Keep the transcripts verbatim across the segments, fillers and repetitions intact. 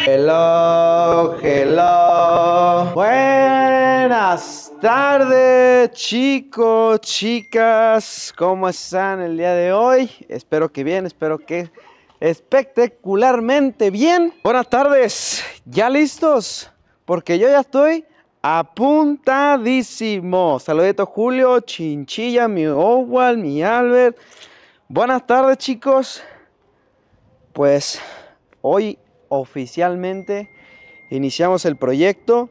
Hello, hello. Buenas tardes, chicos, chicas. ¿Cómo están el día de hoy? Espero que bien, espero que espectacularmente bien. Buenas tardes. ¿Ya listos? Porque yo ya estoy apuntadísimo. Saludito Julio, Chinchilla, mi Owal, mi Albert. Buenas tardes, chicos. Pues hoy oficialmente iniciamos el proyecto.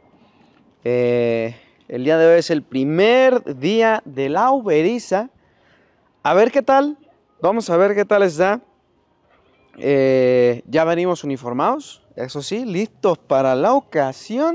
Eh, el día de hoy es el primer día de la uberiza. A ver qué tal. Vamos a ver qué tal está. Eh, ya venimos uniformados, eso sí, listos para la ocasión.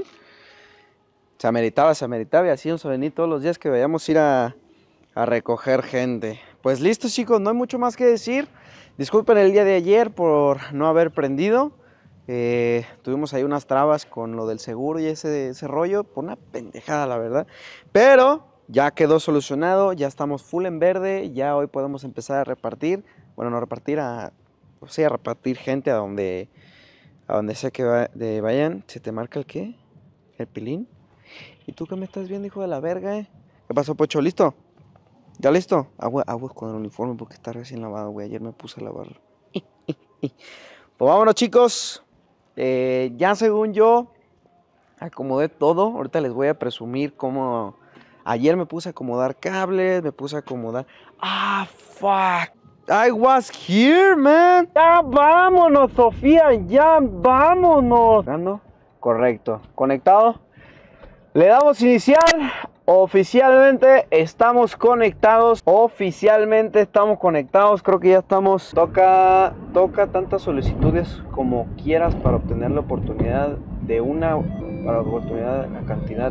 Se ameritaba, se ameritaba y así vamos a venir todos los días que vayamos a ir a, a recoger gente. Pues listos, chicos, no hay mucho más que decir. Disculpen el día de ayer por no haber prendido. Eh, tuvimos ahí unas trabas con lo del seguro y ese, ese rollo. Por una pendejada, la verdad. Pero ya quedó solucionado. Ya estamos full en verde. Ya hoy podemos empezar a repartir. Bueno, no repartir, a, o sea, a repartir gente a donde, a donde sea que va, de, vayan. ¿Se te marca el qué? ¿El pilín? ¿Y tú qué me estás viendo, hijo de la verga, eh? ¿Qué pasó, Pocho? ¿Listo? ¿Ya listo? Agua, agua con el uniforme porque está recién lavado, güey. Ayer me puse a lavarlo. Pues vámonos, chicos. Eh, ya según yo acomodé todo. Ahorita les voy a presumir cómo... Ayer me puse a acomodar cables, me puse a acomodar... ¡Ah, fuck! I was here, man. Ya vámonos, Sofía. Ya vámonos. ¿Ando? Correcto. ¿Conectado? Le damos iniciar. Oficialmente estamos conectados. Oficialmente estamos conectados. Creo que ya estamos. Toca, toca tantas solicitudes como quieras para obtener la oportunidad de una. Para la oportunidad, la cantidad.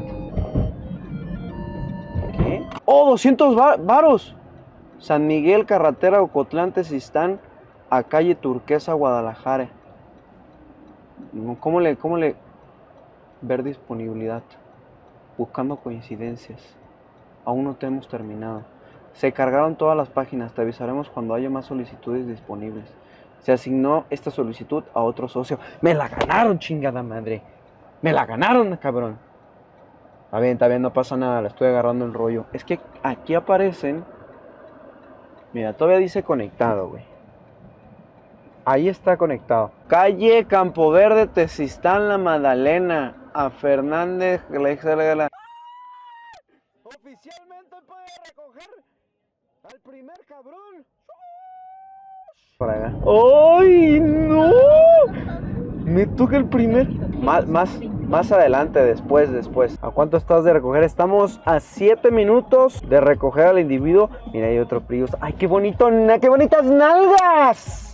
¿Qué? ¡Oh! doscientos varos. San Miguel, carretera Ocotlán, Tezistán, a calle Turquesa, Guadalajara. ¿Cómo le, cómo le ver disponibilidad? Buscando coincidencias. Aún no tenemos terminado. Se cargaron todas las páginas. Te avisaremos cuando haya más solicitudes disponibles. Se asignó esta solicitud a otro socio. ¡Me la ganaron, chingada madre! ¡Me la ganaron, cabrón! Está bien, está bien, no pasa nada. Le estoy agarrando el rollo. Es que aquí aparecen... Mira, todavía dice conectado, güey. Ahí está conectado. Calle Campo Verde, Tezistán, La Magdalena. A Fernández, la... Oficialmente puede recoger al primer cabrón. Por acá. ¡Ay, no! Me toca el primer. Más, más, más adelante, después, después. ¿A cuánto estás de recoger? Estamos a siete minutos de recoger al individuo. Mira, hay otro Prius. ¡Ay, qué bonito! ¡Qué bonitas nalgas!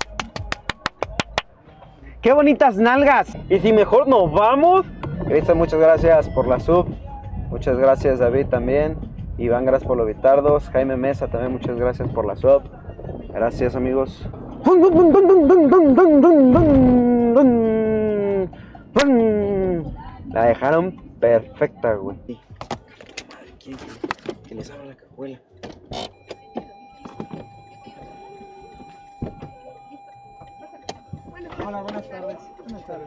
¡Qué bonitas nalgas! Y si mejor nos vamos. Cristian, muchas gracias por la sub. Muchas gracias, David, también. Iván, gracias por los bitardos. Jaime Mesa, también muchas gracias por la sub. Gracias, amigos. La dejaron perfecta, güey. ¿Quién que les abra la cajuela? Hola, buenas tardes. Buenas tardes.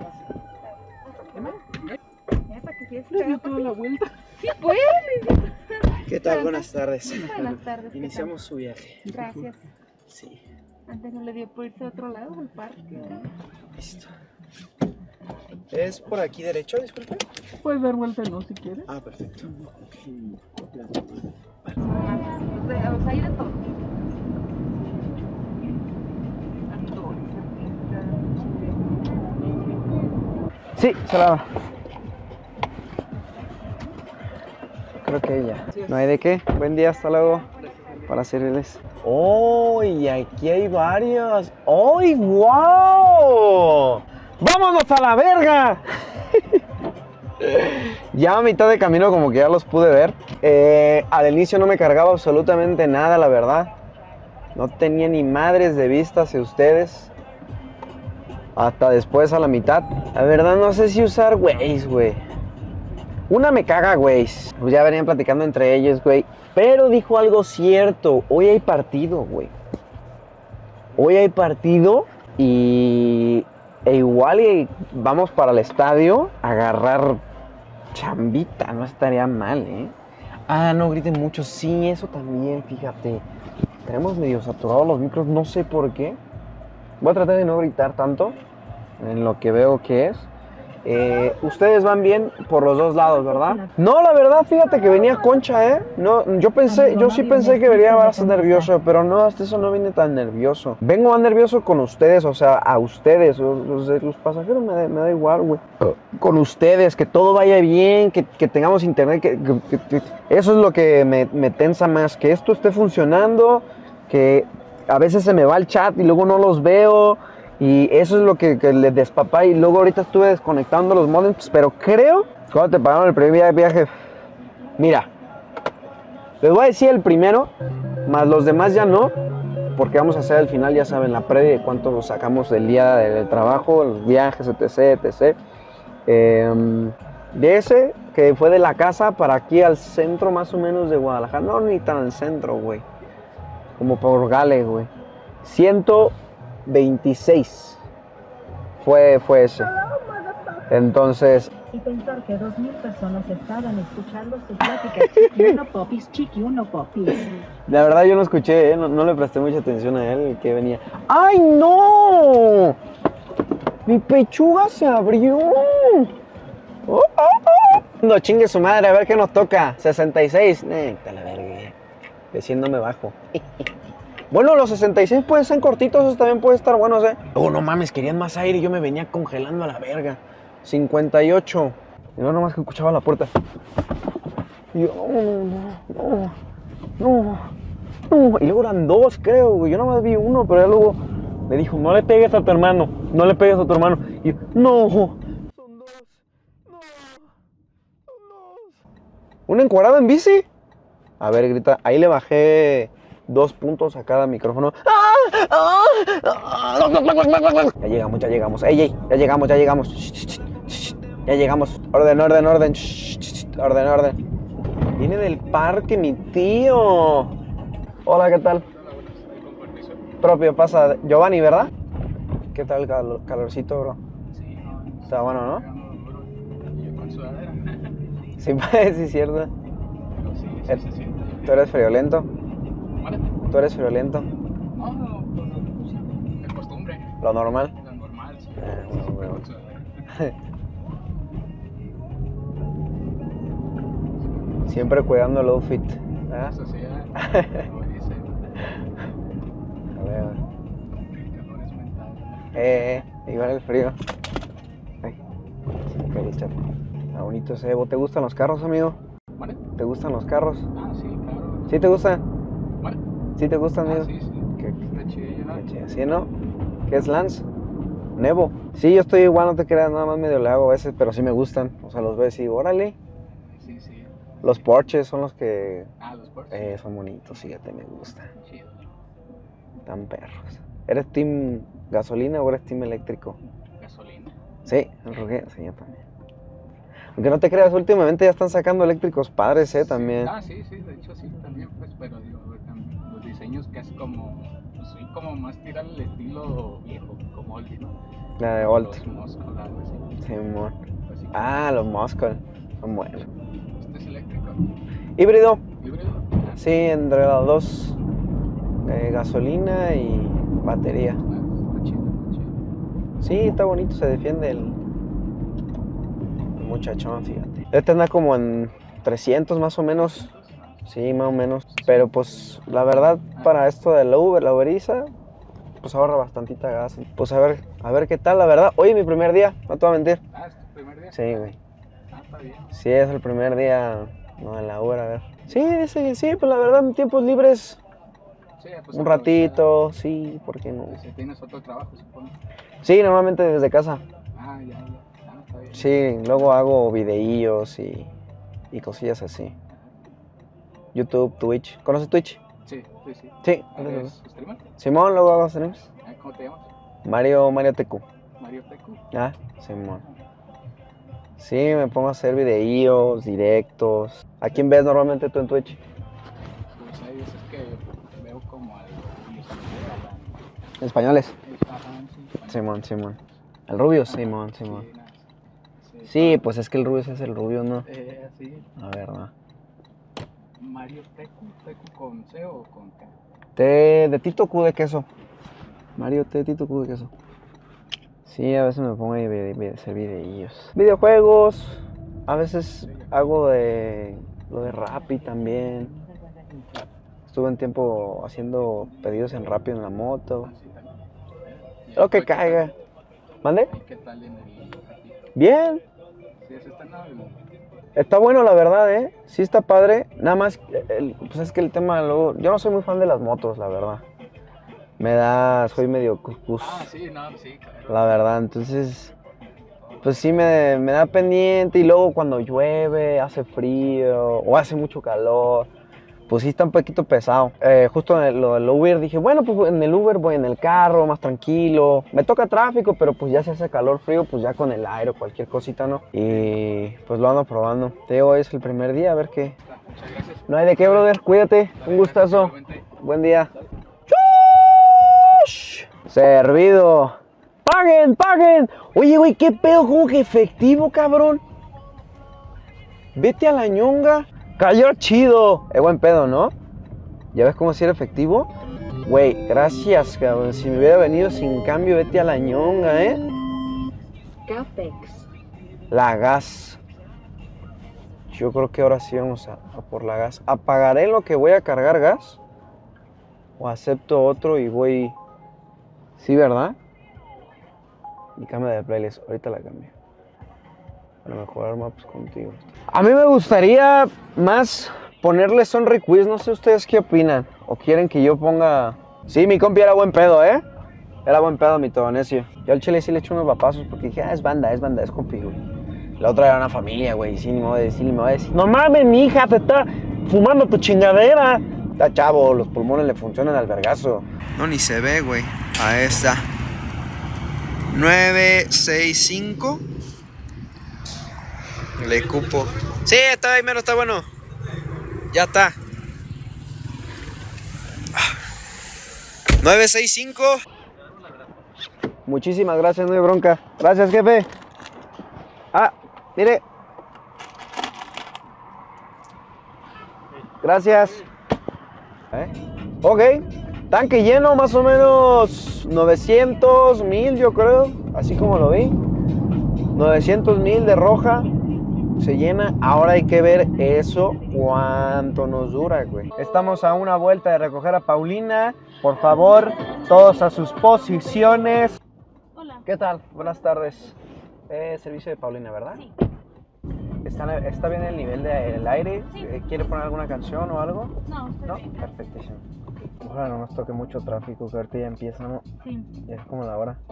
¿Le dio toda la vuelta? Sí, pues. ¿Qué tal? Buenas tardes. Buenas tardes. Iniciamos su viaje. Gracias. Sí. Antes no le dio por irse a otro lado, al parque. Listo. ¿Es por aquí derecho, disculpe? Puedes dar vuelta, no, si quieres. Ah, perfecto. O sea, hay de todo. Sí, se la va. Creo que ella. No hay de qué. Buen día, hasta luego. Para servirles. ¡Oh! Y aquí hay varios. ¡Oh! ¡Wow! ¡Vámonos a la verga! Ya a mitad de camino como que ya los pude ver. Eh, al inicio no me cargaba absolutamente nada, la verdad. No tenía ni madres de vista hacia ustedes. Hasta después a la mitad. La verdad no sé si usar Waze, güey. Una me caga Waze. Pues ya venían platicando entre ellos, güey. Pero dijo algo cierto. Hoy hay partido, güey. Hoy hay partido. Y... E igual y vamos para el estadio a agarrar chambita, no estaría mal, ¿eh? Ah, no griten mucho, sí, eso también, fíjate. Tenemos medio saturados los micros, no sé por qué. Voy a tratar de no gritar tanto en lo que veo que es. Eh, ustedes van bien por los dos lados, ¿verdad? No, la verdad, fíjate que venía concha, ¿eh? No, yo pensé, yo sí pensé que venía bastante nervioso, pero no, hasta eso no vine tan nervioso. Vengo más nervioso con ustedes, o sea, a ustedes, los, los, los pasajeros me da, me da igual, güey. Con ustedes, que todo vaya bien, que, que tengamos internet, que, que, que, eso es lo que me, me tensa más, que esto esté funcionando, que a veces se me va el chat y luego no los veo. Y eso es lo que, que le despapá. Y luego ahorita estuve desconectando los modems. Pero creo, cuando te pagaron el primer viaje, mira, les voy a decir el primero, más los demás ya no, porque vamos a hacer al final, ya saben, la previa de cuánto sacamos del día del trabajo, los viajes, etc, etc. Eh, de ese, que fue de la casa para aquí al centro más o menos de Guadalajara. No, ni tan al centro, güey. Como por Gale, güey. ciento veintiséis fue, fue ese. Entonces, Y pensar que dos mil personas estaban escuchando su plática. Chiqui uno popis, chiqui uno popis. la verdad yo no escuché, ¿eh? no, no le presté mucha atención a él, que venía. ¡Ay, no! Mi pechuga se abrió. Oh, oh, oh. No chingue su madre, a ver qué nos toca. sesenta y seis. Eh, te la verga. Diciéndome bajo. Bueno, los sesenta y seis pueden ser cortitos, esos también pueden estar buenos, ¿eh? Oh, no mames, querían más aire y yo me venía congelando a la verga. cincuenta y ocho. Y no, nomás que escuchaba la puerta. Y yo, no, no, no, no. Y luego eran dos, creo, güey. Yo nomás vi uno, pero ya luego me dijo, no le pegues a tu hermano, no le pegues a tu hermano. Y yo, no, son dos, no, son dos. ¿Una encuadrada en bici? A ver, grita, ahí le bajé dos puntos a cada micrófono. Ya llegamos, ya llegamos. Ey, ey, ya llegamos, ya llegamos. Ya llegamos. Orden, orden, orden. Orden, orden. Viene del parque mi tío. Hola, ¿qué tal? Propio, pasa. Giovanni, ¿verdad? ¿Qué tal el calor, calorcito, bro? Sí, no, Está bueno, ¿no? yo con sudadera. Sí, sí, cierto. Pero sí, sí se siente. ¿Tú eres friolento? ¿Vale? ¿Tú eres friolento? No, no, no, de costumbre. Lo normal. Lo normal, sí. Ah, bueno, bueno. Con sudadera. Siempre cuidando el outfit. ¿Verdad? Eso sí, ¿eh? Como dicen, A ver. el calor es mental. Eh, eh, igual el frío. Ay, ok, chat. Está bonito ese Evo. ¿Te gustan los carros, amigo? ¿Vale? ¿Te gustan los carros? Ah, sí, claro. ¿Sí te gustan? ¿Vale? ¿Sí te gustan, Ah, amigo? sí, sí. ¿Qué, Está chido, ¿no? qué chido. ¿Sí, no? ¿Qué es Lance? Nevo. Sí, yo estoy igual, no te creas, nada más medio le hago a veces, pero sí me gustan. O sea, los ves y digo, órale. Sí, sí. Los Porsches son los que Ah, los Porsche. eh, son bonitos, fíjate, me gustan. Chido. Tan perros. ¿Eres team gasolina o eres team eléctrico? Gasolina. Sí, el Roque, sí, yo también. Aunque no te creas, últimamente ya están sacando eléctricos padres, eh, también. Ah, sí, sí, de hecho sí, también, pues, pero digo, también los diseños que hace como, pues, sí, como más tirar el estilo viejo, como oldie, ¿no? La de Como Volt. los Muscle, algo así. Simón. Así que, Ah, los Muscle. Son buenos. este es eléctrico. Híbrido. ¿Híbrido? Sí, entre las dos. eh, gasolina y batería. Ah, está chido, está chido. Sí, está bonito, se defiende el, el muchachón, fíjate. Este anda como en trescientos más o menos. Sí, más o menos. Pero pues la verdad para esto de la Uber, la Uberiza, pues ahorra bastantita gas. Pues a ver, a ver qué tal, la verdad. Hoy mi primer día, no te voy a mentir. Ah, ¿es tu primer día? Sí, güey. Ah, está bien. Sí, es el primer día, no, en la Uber, a ver. Sí, dice que sí, pues la verdad, en tiempos libres, Sí, pues, un ratito, sí, ¿por qué no? Si tienes otro trabajo, supongo. Sí, normalmente desde casa. Ah, ya, ya. Ah, está bien. Sí, luego hago videillos y, y cosillas así. YouTube, Twitch. ¿Conoces Twitch? Sí, sí, sí. Sí. ¿Eres streamer? Simón, luego hago streams. Ah, ¿cómo te llamas? Mario, Mario T Q. Mario Tecu. Ah, Simón. Sí, me pongo a hacer videillos, directos. ¿A quién ves normalmente tú en Twitch? Pues hay veces que veo como al... Españoles. Ajá, sí. Simón, Simón. El rubio, Simón, Simón. Sí, nada, sí, Sí, pues es que el rubio es el rubio, ¿no? Eh, sí. La verdad. Mario Tecu, Tecu con C o con T. Té de Tito Q de queso. Mario Té de Tito Q de queso. Sí, a veces me pongo ahí a hacer videillos. Videojuegos. A veces hago de lo de Rappi también. Estuve un tiempo haciendo pedidos en Rappi en la moto. Así también. ¿Y Lo que qué tal? caiga. ¿Mande? ¿Y qué tal en el ratito? Bien. Sí, eso está nada. Está bueno, la verdad, ¿eh? Sí está padre. Nada más, el- pues es que el tema, luego, yo no soy muy fan de las motos, la verdad. Me da, soy medio cuscus, Ah, sí, no, sí, claro. la verdad. Entonces, pues sí me, me da pendiente. Y luego cuando llueve, hace frío o hace mucho calor, pues sí está un poquito pesado. Eh, justo en el, lo del Uber dije, bueno, pues en el Uber voy en el carro, más tranquilo. Me toca tráfico, pero pues ya se hace calor, frío, pues ya con el aire o cualquier cosita, ¿no? Y pues lo ando probando. Te digo, hoy es el primer día, a ver qué. Muchas gracias. No hay de qué, brother. Cuídate. Un gustazo. Igualmente. Buen día. ¡Chush! Servido. ¡Paguen, paguen! Oye, güey, ¿qué pedo? ¿Cómo que efectivo, cabrón? Vete a la ñonga. Cayó chido. Es buen pedo, ¿no? ¿Ya ves cómo si era efectivo? Güey, gracias, cabrón. Si me hubiera venido sin cambio, vete a la ñonga, ¿eh? Capex. La gas. Yo creo que ahora sí vamos a, a por la gas. ¿Apagaré lo que voy a cargar gas? ¿O acepto otro y voy...? Sí, ¿verdad? Y cambio de playlist. Ahorita la cambio. Para mejorar maps contigo. A mí me gustaría más ponerle Sonry Quiz. No sé ustedes qué opinan. ¿O quieren que yo ponga...? Sí, mi compi era buen pedo, ¿eh? Era buen pedo, mi todonecio. Yo al chile sí le eché unos papazos porque dije, ah, es banda, es banda, es compi, güey. La otra era una familia, güey. Y sí, ni me voy a decir, ni me voy a decir. No mames, mi hija, te está fumando tu chingadera. Está chavo, los pulmones le funcionan al vergazo. No, ni se ve, güey. Ahí está. nueve seis cinco. Le cupo. Sí, está ahí, mero, está bueno. Ya está. nueve seis cinco. Muchísimas gracias, no hay bronca. Gracias, jefe. Ah, mire. Gracias. ¿Eh? Ok. Tanque lleno, más o menos novecientos mil, yo creo. Así como lo vi. novecientos mil de roja. Se llena. Ahora hay que ver eso cuánto nos dura, güey. Estamos a una vuelta de recoger a Paulina. Por favor, todos a sus posiciones. Hola. ¿Qué tal? Buenas tardes. Eh, servicio de Paulina, ¿verdad? Sí. ¿Está, está bien el nivel del aire? Sí. ¿Quiere poner alguna canción o algo? No, estoy No, bien. perfectísimo. Ojalá no nos toque mucho tráfico, que ahorita ya empieza, ¿no? Sí. Ya es como la hora.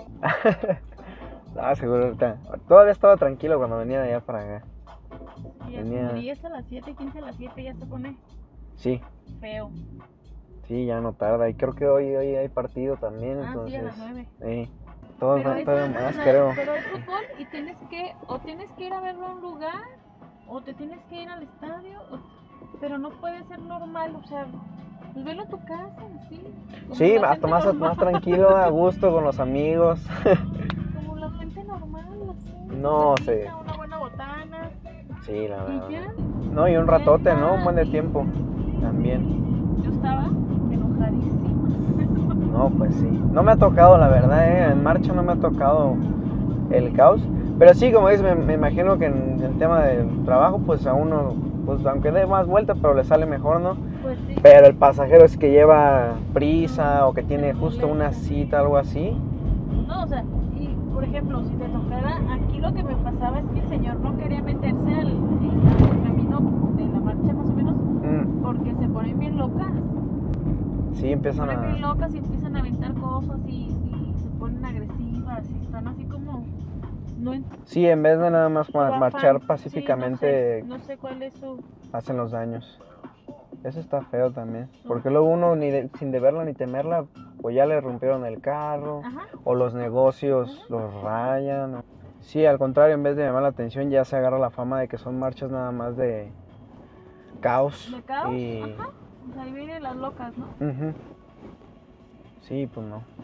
No, seguro ahorita. Todavía estaba tranquilo cuando venía de allá para acá. Y ya Tenía- como diez a las siete, quince a las siete ya se pone Sí, feo. sí, ya no tarda. Y creo que hoy, hoy hay partido también, Ah, sí, entonces. a las nueve. Sí. Todo, Pero es todavía una- más, una- creo. Pero es fútbol y tienes que, o tienes que ir a verlo a un lugar, o te tienes que ir al estadio, o- pero no puede ser normal, o sea, pues velo a tu casa, sí. como Sí, la hasta gente más, normal, más tranquilo, a gusto con los amigos. Como la gente normal, así. No, tu sí. mesita, una buena botana, Sí, la verdad. y ya. No, y un ratote, ¿no? Un buen de tiempo. También. Yo estaba enojadísima. No, pues sí. No me ha tocado, la verdad, ¿eh? En marcha no me ha tocado el caos. Pero sí, como dices, me, me imagino que en el tema del trabajo, pues a uno, pues aunque dé más vuelta, pero le sale mejor, ¿no? Pues sí. Pero el pasajero es que lleva prisa o que tiene justo una cita, algo así. No, o sea, y por ejemplo, si te tocara, aquí lo que me pasaba es que el señor no quería meterse al en el camino de la marcha más o menos, Mm, porque se ponen bien locas. sí, Se empiezan ponen bien a... locas y empiezan a aventar cosas y, y se ponen agresivas y están así como... No en- Sí, en vez de nada más su ma- afán. marchar Sí, pacíficamente, no sé, no sé cuál es su... hacen los daños. Eso está feo también. Porque luego uno, ni de- sin deberla ni temerla, pues ya le rompieron el carro. Ajá. O los negocios los rayan. o- Sí, al contrario, en vez de llamar la atención, ya se agarra la fama de que son marchas nada más de caos. ¿De caos? Y... Ajá. O sea, ahí vienen las locas, ¿no? Ujú. Sí, pues no.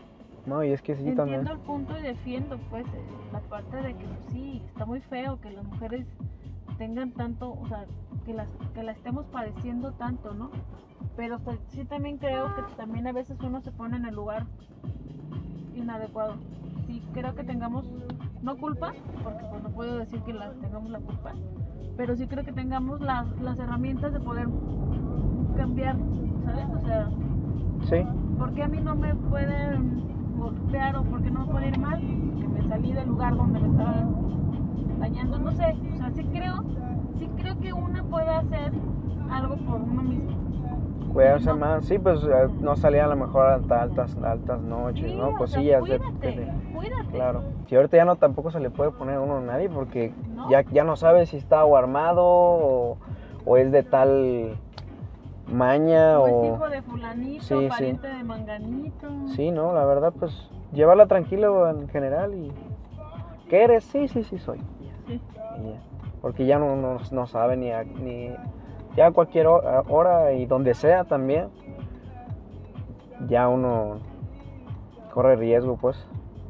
No, y es que sí Entiendo también. el punto y defiendo, pues, eh, la parte de que pues, sí, está muy feo que las mujeres tengan tanto, o sea, que las que la estemos padeciendo tanto, ¿no? Pero pues, sí también creo que también a veces uno se pone en el lugar inadecuado. Sí creo que tengamos, no culpa, porque pues no puedo decir que la, tengamos la culpa, pero sí creo que tengamos las, las herramientas de poder cambiar, ¿sabes? O sea, Sí, ¿por qué a mí no me pueden golpear o por qué no me puede ir mal? Que me salí del lugar donde me estaba dañando, no sé, o sea, sí creo, sí creo que una puede hacer algo por uno mismo. cuidarse No. más. Sí, pues eh, no salía a lo mejor hasta altas, altas noches, Sí, ¿no? o sea, Cosillas de, cuídate, de- cuídate. Claro. Si ahorita ya no tampoco se le puede poner a uno a nadie porque ¿No? ya, ya no sabe si está o armado o, o es de tal maña O es o... hijo de fulanito, Sí, sí. pariente de manganito. Sí, no, la verdad, pues llevarla tranquilo en general y... ¿Qué eres? Sí, sí, sí soy. Sí. Y ya. Porque ya no, no, no sabe ni, a, ni... Ya a cualquier hora, hora y donde sea también, ya uno corre riesgo, pues.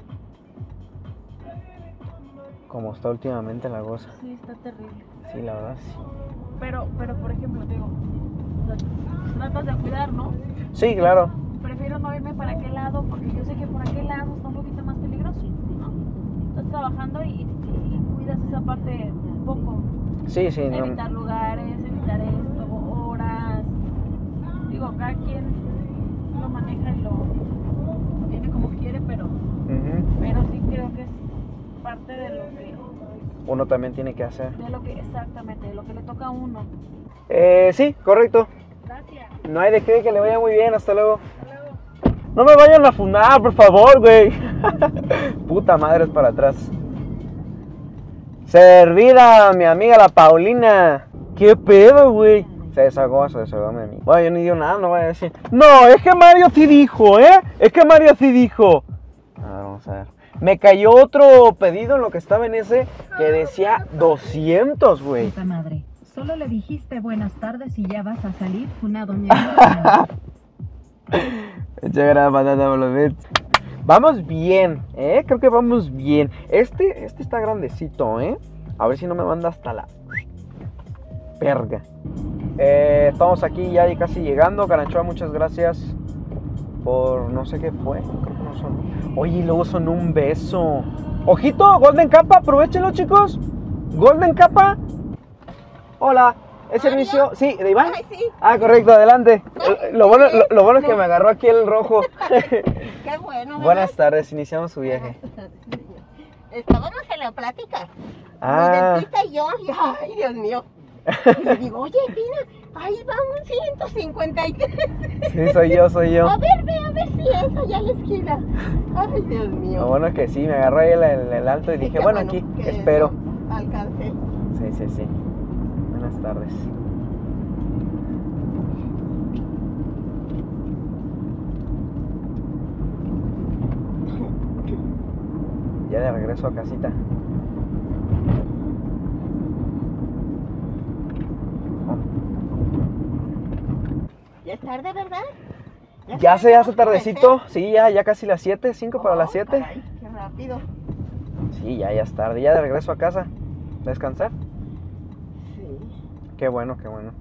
Como está últimamente la cosa. Sí, está terrible. Sí, la verdad, sí. Pero, pero por ejemplo, digo, o sea, tratas de cuidar, ¿no? Sí, claro. Prefiero no irme para aquel lado porque yo sé que por aquel lado está un poquito más peligroso, ¿no? Estás trabajando y, y cuidas esa parte un poco. Sí, sí, no. Evitar lugares, evitar esto, horas. Digo, cada quien lo maneja y lo, lo tiene como quiere, pero, Ujú. pero sí creo que es parte de lo que, Uno también tiene que hacer. de lo que exactamente, de lo que le toca a uno. Eh, sí, correcto. Gracias. No hay de qué, que le vaya muy bien, hasta luego. No me vayan a funar, por favor, güey. Puta madre, es para atrás. Servida, mi amiga la Paulina. ¿Qué pedo, güey? Se desahogó, se desahogó mi amiga. Bueno, yo ni digo nada, no voy a decir. No, es que Mario sí dijo, ¿eh? Es que Mario sí dijo. A ver, vamos a ver. Me cayó otro pedido en lo que estaba en ese que decía doscientos, güey. Puta madre. Solo le dijiste buenas tardes y ya vas a salir funado, mi amigo. Muchas gracias, patata, por los bits. Vamos bien, ¿eh? Creo que vamos bien. Este, este está grandecito, ¿eh? A ver si no me manda hasta la perga. Eh, estamos aquí ya casi llegando. Caranchoa, muchas gracias por no sé qué fue. Creo que no sonó. Oye, y luego sonó un beso. Ojito, Golden Capa, aprovechenlo, chicos. Golden Capa. Hola. ¿Es servicio? Sí, ¿de Iván? Ay, sí. Ah, correcto, adelante. Lo bueno, lo, lo bueno es que me agarró aquí el rojo. Qué bueno. Buenas tardes, iniciamos su viaje. Estábamos en la plática. Ah. Mi dentista y yo. Y, ay, Dios mío. Y le digo, oye, Pina, ahí va un ciento cincuenta y tres. Sí, soy yo, soy yo. A ver, ve, a ver si es allá a la esquina. Ay, Dios mío. Lo bueno es que sí, me agarró ahí el, el- el alto y Sí, dije, qué bueno, aquí, que espero. lo Alcancé. Sí, sí, sí. Buenas tardes. Ya de regreso a casita. Ya es tarde, ¿verdad? Ya se hace tenemos que tardecito, sí, ya, ya casi las siete, cinco para Oh, las siete. caray, qué rápido. Sí, ya, ya es tarde, ya de regreso a casa. ¿Descansar? Sí. Qué bueno, qué bueno.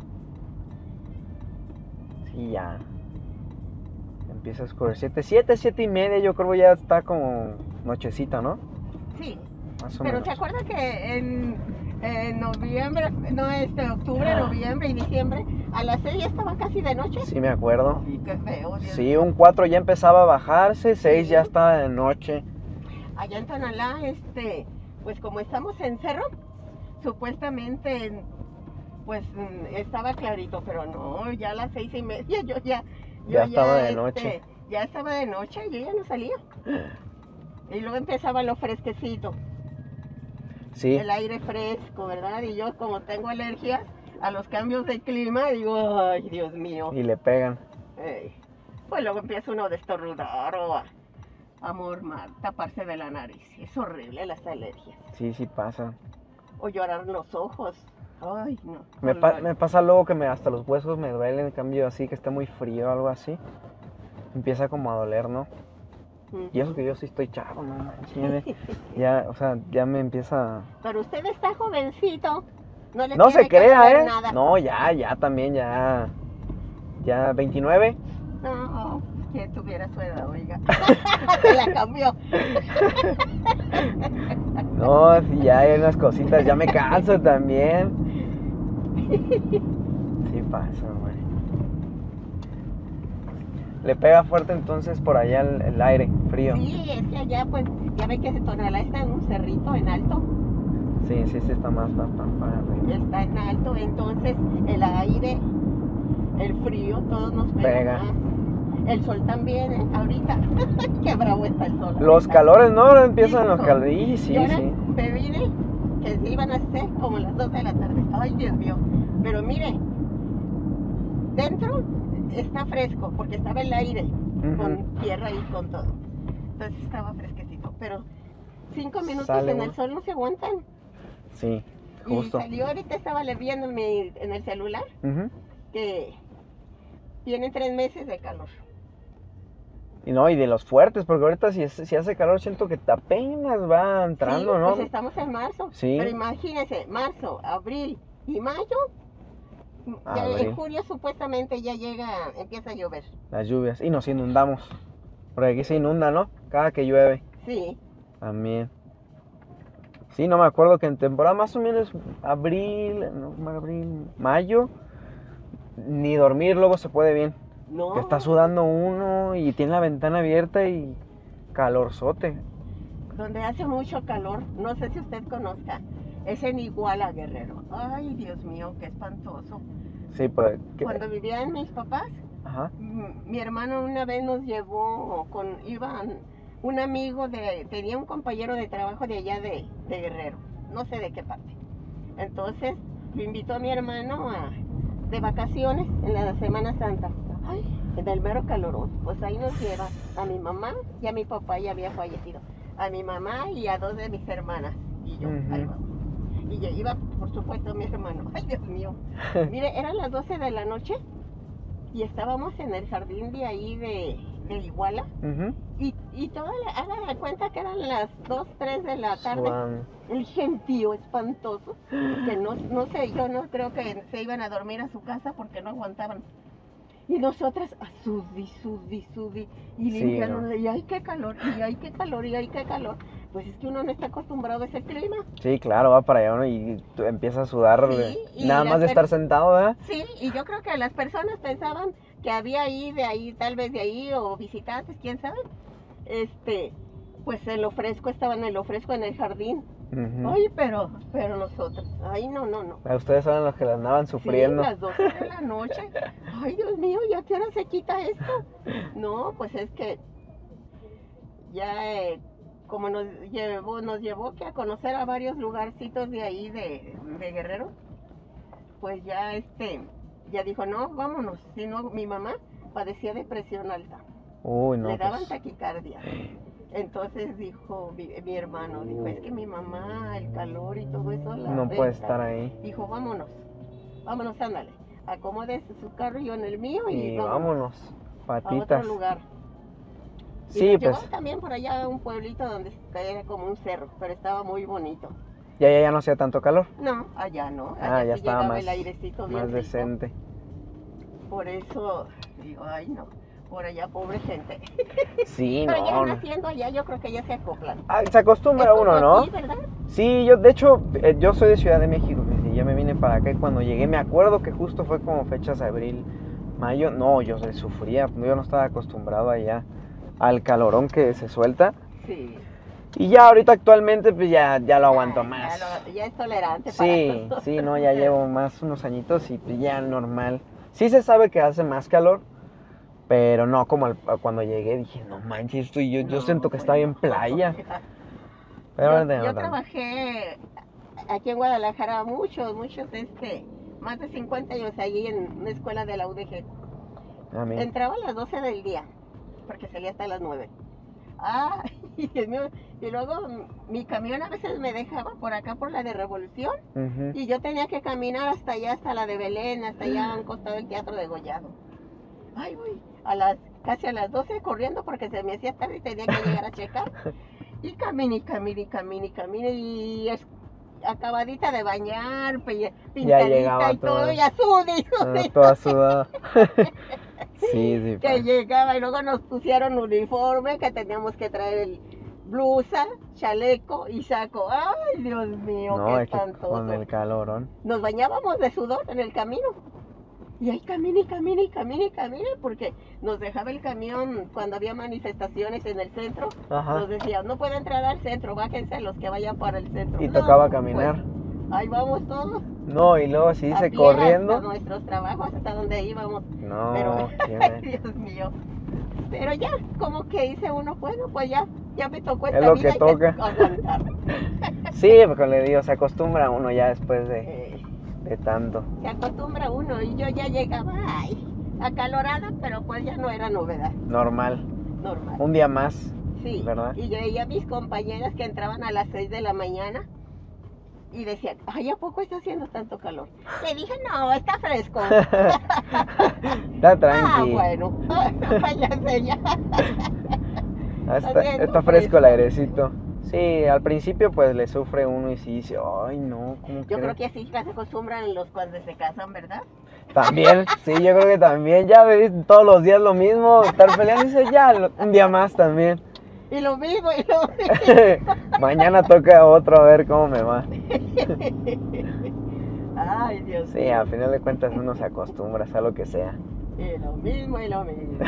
Sí, ya. Empieza a oscurecer. Siete, siete, siete y media, yo creo ya está como nochecita, ¿no? Sí. Más o Pero menos. ¿te acuerdas que en, en noviembre, no, este, octubre, noviembre y diciembre, a las seis ya estaba casi de noche? Sí, me acuerdo. Sí, qué feo. Dios Sí, mío. un cuatro ya empezaba a bajarse, seis Sí. ya estaba de noche. Allá en Tonalá, este, pues como estamos en cerro, supuestamente, pues mm, estaba clarito, pero no, ya a las seis y media yo ya... yo Ya estaba de este, noche. Ya estaba de noche, yo ya no salía. Y luego empezaba lo fresquecito, Sí, el aire fresco, ¿verdad? Y yo como tengo alergias a los cambios de clima, digo, ay, Dios mío. y le pegan. Ey, pues luego empieza uno a destornudar o a, a mormar, taparse de la nariz. Es horrible las alergias. Sí, sí pasa. O llorar los ojos. Ay, no. Me, no, pa- no. me pasa luego que me, hasta los huesos me duelen, en cambio así, que esté muy frío o algo así. Empieza como a doler, ¿no? Ujú. Y eso que yo sí estoy chavo, no manches, ya, me- ya, o sea, ya me empieza... Pero usted está jovencito. No le No tiene se que crea, doler ¿eh? nada. No, ya, ya también, ya... Ya veintinueve. No, que tuviera su edad, oiga. Se la cambió. No, sí, ya hay unas cositas, ya me canso también. Sí pasa, güey. Le pega fuerte entonces por allá el, el aire frío. Sí, es que allá, pues, ya ve que Tonalá está en un cerrito en alto. Sí, sí, sí está más para, para arriba. Está en alto, entonces el aire, el frío, todos nos pega. Pega. más. El sol también, ¿eh? Ahorita. Qué bravo está el sol. Los ahorita. calores, ¿no? Ahora empiezan los Hijo. calores. Sí, sí, Y ahora sí. me vine que se iban a hacer como las dos de la tarde. Ay, Dios mío. Pero mire, dentro está fresco porque estaba el aire con Ujú. tierra y con todo. Entonces estaba fresquecito. Pero cinco minutos Sale, en bueno. el sol no se aguantan. Sí, Y justo. salió ahorita, estaba le viendo en, mi- en el celular Ujú. que que tienen tres meses de calor. Y no, y de los fuertes, porque ahorita si, es- si hace calor siento que apenas va entrando, Sí, ¿no? pues estamos en marzo. Sí. Pero imagínense, marzo, abril y mayo. Ya Abril. en julio supuestamente ya llega, empieza a llover. Las lluvias. Y nos inundamos. Porque aquí se inunda, ¿no? Cada que llueve. Sí, También. Sí, no me acuerdo que en temporada más o menos abril, no, abril, mayo, ni dormir luego se puede bien. no. Que está sudando uno y tiene la ventana abierta y calorzote. Donde hace mucho calor, no sé si usted conozca, es en Iguala, Guerrero. Ay, Dios mío, qué espantoso. Sí, pues. ¿qué? Cuando vivían mis papás, Ajá. mm, mi hermano una vez nos llevó con, iban un amigo de, tenía un compañero de trabajo de allá de, de Guerrero, no sé de qué parte. Entonces, lo invitó a mi hermano a, de vacaciones en la Semana Santa. Ay, en el mero calorón, pues ahí nos lleva a mi mamá y a mi papá, ya había fallecido. A mi mamá y a dos de mis hermanas y yo, Ujú. ahí vamos. Y ya iba, por supuesto, mi hermano. Ay, Dios mío. Mire, eran las doce de la noche y estábamos en el jardín de ahí de, de Iguala. Ujú. Y, y toda la, hagan de cuenta que eran las dos, tres de la tarde. Sudando. El gentío espantoso. Que no, no sé, yo no creo que se iban a dormir a su casa porque no aguantaban. Y nosotras a sudi, sudi, sudi. Y Sí, limpiándonos. ¿no? Y ay, qué calor, y ay, qué calor, y ay, qué calor. Pues es que uno no está acostumbrado a ese clima. Sí, claro, va para allá uno y tú empiezas a sudar. Sí, de- y nada las más de estar per- sentado, ¿verdad? Sí, y yo creo que las personas pensaban que había ahí, de ahí, tal vez de ahí, o visitantes, quién sabe. Este, pues en lo fresco, estaban en lo fresco en el jardín. Ujú. Ay, pero, pero nosotros, ay, no, no, no. A Ustedes eran los que la andaban sufriendo. Sí, las doce de la noche. Ay, Dios mío, ¿ya qué hora se quita esto? No, pues es que ya eh, como nos llevó, nos llevó que a conocer a varios lugarcitos de ahí de, de Guerrero, pues ya este, ya dijo, no, vámonos. Si no, mi mamá padecía de presión alta. Uy, no, Le daban pues. taquicardia. Entonces dijo mi, mi hermano, dijo, es que mi mamá, el calor y todo eso la No puede afecta". estar ahí. Dijo, vámonos, vámonos, ándale. Acomódese su carro y yo en el mío y, Y vámonos vámonos, a otro patitas. lugar. Y Sí, nos llevó pues. también por allá a un pueblito donde era como un cerro, pero estaba muy bonito. Ya, ya, ya no hacía tanto calor. No, allá no, allá Ah, ya sí estaba llegaba más, el airecito bien más rico. decente. Por eso digo, ay no, por allá pobre gente. Sí, Pero ya no. no. naciendo allá yo creo que ya se acoplan. Ah, se acostumbra Es como uno, ¿no? aquí, ¿verdad? Sí, yo, de hecho, eh, yo soy de Ciudad de México. Y yo me vine para acá y cuando llegué me acuerdo que justo fue como fechas de abril, mayo. No, yo se sufría, yo no estaba acostumbrado allá al calorón que se suelta. Sí. Y ya ahorita actualmente pues ya, ya lo aguanto Ya, más. Ya, lo- ya es tolerante Sí, para nosotros. sí, no, ya llevo más unos añitos y pues ya normal. Sí se sabe que hace más calor, pero no como al- cuando llegué dije, no manches, esto y yo, yo No, siento que pues estaba en no. playa. Pero Yo, ahorita ya yo no tanto. trabajé aquí en Guadalajara muchos, muchos, este, más de cincuenta años allí en una escuela de la U D G. A mí. Entraba a las doce del día, porque salía hasta las nueve. Ah, y, Dios mío, y luego mm, mi camión a veces me dejaba por acá por la de Revolución Ujú. y yo tenía que caminar hasta allá, hasta la de Belén, hasta allá a un costado del Teatro de Gollado. Ay, güey, a las, casi a las doce corriendo porque se me hacía tarde y tenía que llegar a checar. Y camine, y camine, y camine, y camine, y es, acabadita de bañar, pe- pintadita llegaba y todo, toda- y azul, y Ah, azul, toda sudada. Sí, sí, que pa. llegaba y luego nos pusieron uniforme, que teníamos que traer el blusa, chaleco y saco. Ay, Dios mío, No, qué es que con espantoso. el calorón. Nos bañábamos de sudor en el camino. Y ahí camine, y camine, y camine, y camine, porque nos dejaba el camión cuando había manifestaciones en el centro. Ajá. Nos decía, no puede entrar al centro, bájense los que vayan para el centro. Y No, tocaba caminar. pues, ahí vamos todos. No, y luego si a dice pie corriendo. hasta nuestros trabajos, hasta donde íbamos. No, Pero, qué ay, mal. Dios mío. Pero ya, como que dice uno, bueno, pues ya, ya me tocó Es esta lo vida, que hay toca. aguantar. Sí, porque le digo, se acostumbra uno ya después de, Eh, de tanto. se acostumbra uno y yo ya llegaba, ay, acalorada, pero pues ya no era novedad, Normal. normal. Un día más. Sí, ¿verdad? y yo veía a mis compañeras que entraban a las seis de la mañana y decían, ay, ¿a poco está haciendo tanto calor? Le dije, no, está fresco. Está Ah, tranqui. bueno, ya sé, ya. Ah, está, haciendo está fresco el airecito. Sí, al principio pues le sufre uno y sí dice, ay no, ¿cómo Yo creo crees?". que así se acostumbran los cuando se casan, ¿verdad? También, sí, yo creo que también, ya ves, todos los días lo mismo, estar peleando, dice, ya, lo- un día más también. Y lo mismo, y lo mismo. Mañana toca otro, a ver cómo me va. Ay, Dios Sí, mío. al final de cuentas uno se acostumbra, sea lo que sea. Y lo mismo, y lo mismo.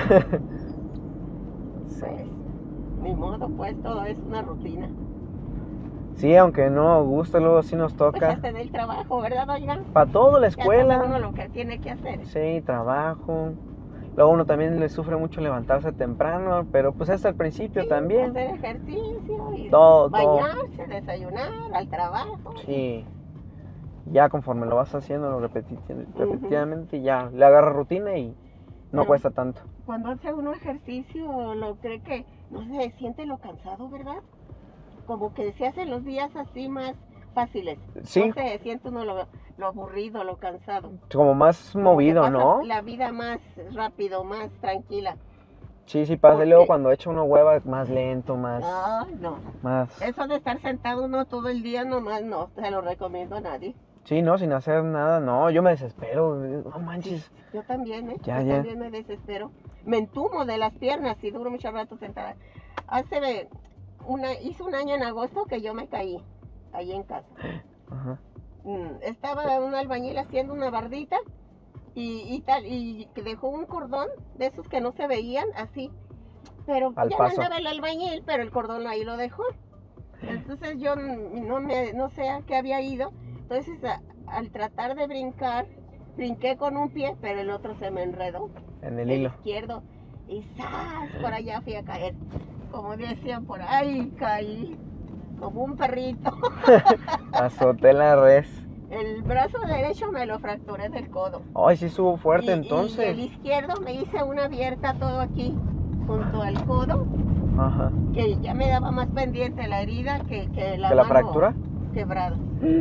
Sí. Pues, ni modo, pues todo es una rutina. Sí, aunque no guste, luego sí nos Pues toca. hasta del trabajo, ¿verdad, oigan? Para todo, la Ya sabe uno escuela. lo que tiene que hacer. Sí, trabajo. Luego uno también le sufre mucho levantarse temprano, pero pues hasta el principio Sí, también. hacer ejercicio y Todo, todo. bañarse, desayunar, al trabajo. Sí. Ya conforme lo vas haciendo lo repeti- repetidamente, ya le agarra rutina y no Pero- cuesta tanto. Cuando hace uno ejercicio, lo cree que, no sé, siente lo cansado, ¿verdad? Como que se hacen los días así más fáciles. Sí, No sé, siente uno lo, lo aburrido, lo cansado. como más Como que movido, pasa ¿no? La vida más rápido, más tranquila. Sí, sí pasa. ¿Por Y luego qué? cuando echa uno hueva, más lento, más... Ay, no. más... Eso de estar sentado uno todo el día nomás, no, se lo recomiendo a nadie. Sí, no, sin hacer nada, no, yo me desespero, no manches. Yo también, ¿eh? Ya, Yo ya. también me desespero. Me entumo de las piernas y duro mucho rato sentada. Hace una, hizo un año en agosto que yo me caí, ahí en casa. Ajá. Mm, Estaba un albañil haciendo una bardita y, y tal, y dejó un cordón de esos que no se veían así. Pero Al ya paso. no andaba el albañil, pero el cordón ahí lo dejó. Entonces yo n- no, me, no sé a qué había ido. Entonces a- al tratar de brincar, brinqué con un pie, pero el otro se me enredó. En el hilo. izquierdo. Y ¡zas! Por allá fui a caer. Como decían por ahí, caí como un perrito. Azoté la res. El brazo derecho me lo fracturé del codo. Ay, sí estuvo fuerte Y- Y el entonces. izquierdo me hice una abierta todo aquí, junto al codo, Ajá. que ya me daba más pendiente la herida que, que la ¿Que la mano fractura? quebrada.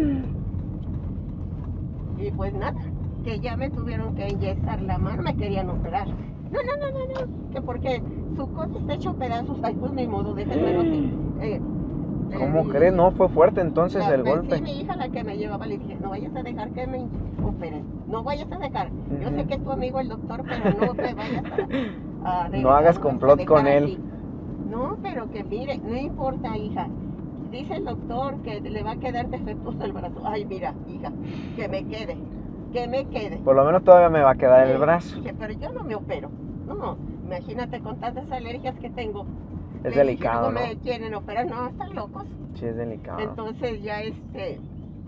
Y pues nada, que ya me tuvieron que inyectar la mano, me querían operar. No, no, no, no, no, que porque su codo está hecho pedazos, ay, pues ni modo, déjenmelo así. Eh, ¿Cómo eh, crees? No, fue fuerte entonces la- el pues, golpe. Sí, mi hija la que me llevaba le dije, no vayas a dejar que me operen, no vayas a dejar. Yo sé Ujú. que es tu amigo el doctor, pero no te vayas a... a No hagas a complot dejar con él. aquí". No, pero que mire, no importa, hija. Dice el doctor que le va a quedar defectuoso el brazo. Ay, mira, hija, que me quede, que me quede. Por lo menos todavía me va a quedar el Eh, brazo. dije, pero yo no me opero. No, imagínate con tantas alergias que tengo. Es Le dije, delicado, luego ¿no? me quieren operar, no, están locos. Sí, es delicado. Entonces ya este,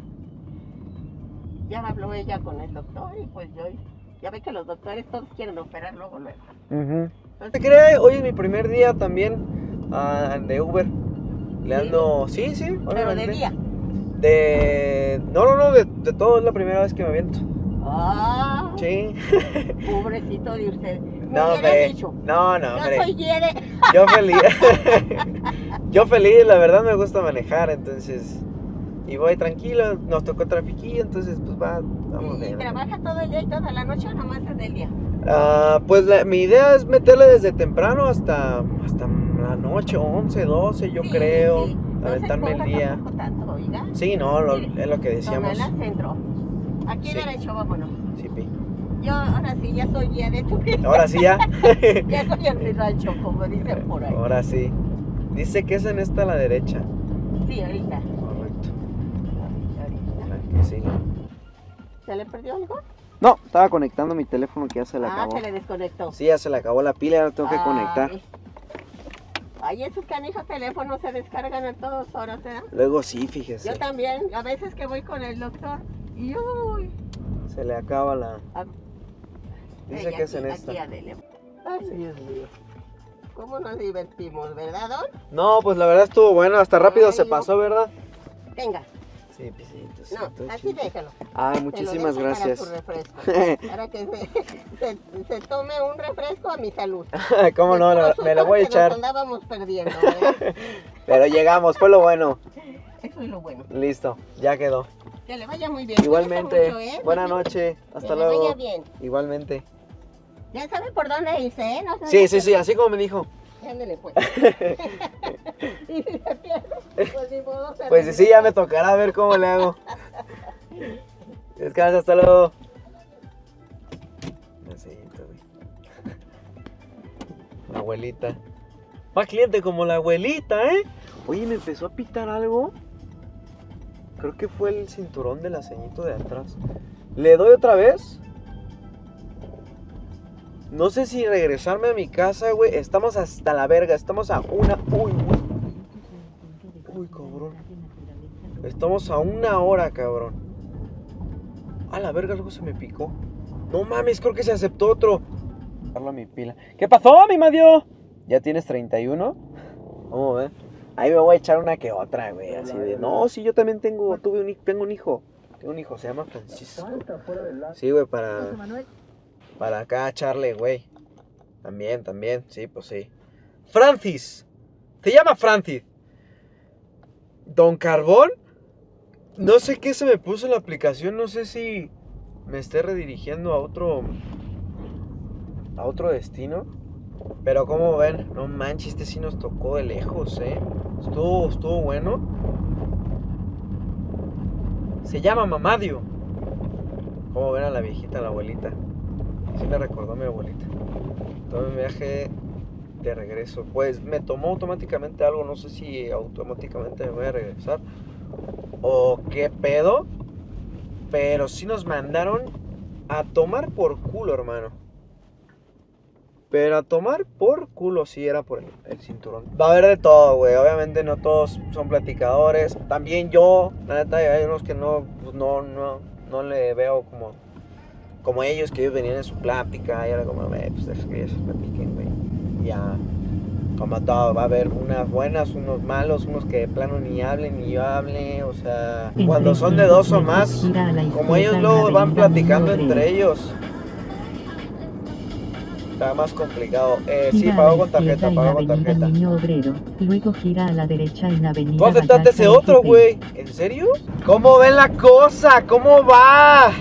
ya habló ella con el doctor y pues yo, ya ve que los doctores todos quieren operar luego, luego. Ujú. Entonces, ¿Te crees? Hoy es mi primer día también ah, de Uber. Le ¿Sí? ando... Sí, sí, pero de obviamente. día. De... No, no, no, de, de todo es la primera vez que me aviento. Ah, Sí. pobrecito de usted. Me No, hubiera hombre. dicho, No, no, yo hombre. soy Yere. Yo feliz. Yo feliz, la verdad me gusta manejar, entonces Y voy tranquilo, nos tocó trafiquillo, entonces pues va, vamos ¿Y bien. trabaja todo el día y toda la noche o nomás es del día? Ah, pues la- mi idea es meterle desde temprano hasta, hasta la noche, once, doce, yo Sí, creo, sí. No se aventarme el ponga día. tampoco tanto, oiga. Sí, no, lo- Mire, es lo que decíamos. Tonalá Centro. Aquí Sí. derecho, vámonos. Sí, pi. Yo ahora sí ya soy guía de turismo. Ahora sí ya. Ya soy en mi rancho, como dicen por ahí. Ahora sí. Dice que es en esta a la derecha. Sí, ahorita. Correcto. Ahorita. La que sigue. ¿Se le perdió algo? No, estaba conectando mi teléfono que ya se le Ah, acabó. se le desconectó. Sí, ya se le acabó la pila, ahora tengo que Ay. conectar. Ay, esos canijos teléfonos se descargan a todas horas, ¿eh? Luego sí, fíjese. Yo también, a veces que voy con el doctor y uy. Se le acaba la... a- Dice Ey, que es aquí- en aquí, esta. Adele. Ay, Dios mío. ¿Cómo nos divertimos, verdad, Don? No, pues la verdad estuvo bueno, hasta rápido Ay, se no. pasó, ¿verdad? Venga, Sí, pisito, sí, no, todo así chido. déjalo. Ay, Te lo muchísimas dejo gracias. Para, su refresco, para que se, se, se tome un refresco a mi salud. ¿Cómo no? De La- puro me lo voy a sudor que nos echar. andábamos perdiendo, ¿verdad? Pero llegamos, fue lo bueno. Eso es lo bueno. Listo, ya quedó. Que le vaya muy bien. Igualmente. Cuídese mucho, ¿eh? Buenas noches. Hasta Que le luego. vaya bien. Igualmente. Ya sabe por dónde irse, ¿eh? No se Sí, vaya sí, a sí, así como me dijo. perder. Ándele, pues. Y si se pierde, pues ni modo, se Pues sí, regresa. ya me tocará ver cómo le hago. Descansa, hasta luego. Besito, güey. La abuelita. Más cliente como la abuelita, ¿eh? Oye, me empezó a pitar algo. Creo que fue el cinturón del aceñito de atrás. ¿Le doy otra vez? No sé si regresarme a mi casa, güey. Estamos hasta la verga. Estamos a una... Uy, uy. Uy, cabrón. Estamos a una hora, cabrón. A la verga, algo se me picó. No mames, creo que se aceptó otro. Darle mi pila. ¿Qué pasó, mi Madio? ¿Ya tienes treinta y uno? Vamos a ver. Ahí me voy a echar una que otra, güey. Así de. No, sí, yo también tengo. Tuve un, hi- tengo un hijo. Tengo un hijo, se llama Francisco. Sí, güey, para. Para acá echarle, güey. También, también. Sí, pues sí. Francis. Se llama Francis. Don Carbón. No sé qué se me puso en la aplicación. No sé si me esté redirigiendo a otro. A otro destino. Pero como ven, no manches, este sí nos tocó de lejos, eh. Estuvo, estuvo bueno. Se llama Mamadio. Como ven a la viejita, a la abuelita. Sí me recordó a mi abuelita. Tomé un viaje de regreso. Pues me tomó automáticamente algo. No sé si automáticamente me voy a regresar o qué pedo. Pero sí nos mandaron a tomar por culo, hermano. Pero a tomar por culo, sí, era por el, el cinturón. Va a haber de todo, güey. Obviamente no todos son platicadores. También yo, la neta, hay unos que no, pues no, no, no le veo como, como ellos, que ellos venían en su plática. Y era como, güey, pues deja que ellos platiquen, güey. Ya, como todo, va a haber unas buenas, unos malos, unos que de plano ni hablen ni yo hable. O sea, cuando son de dos o más, como ellos luego van platicando entre ellos. Está más complicado. Eh, sí, Gira a pago la con tarjeta, izquierda en pago con Avenida tarjeta. Niño Obrero, luego gira a la derecha en Avenida Tú aceptaste Vallarta ese otro, F P. güey. ¿En serio? ¿Cómo ven la cosa? ¿Cómo va?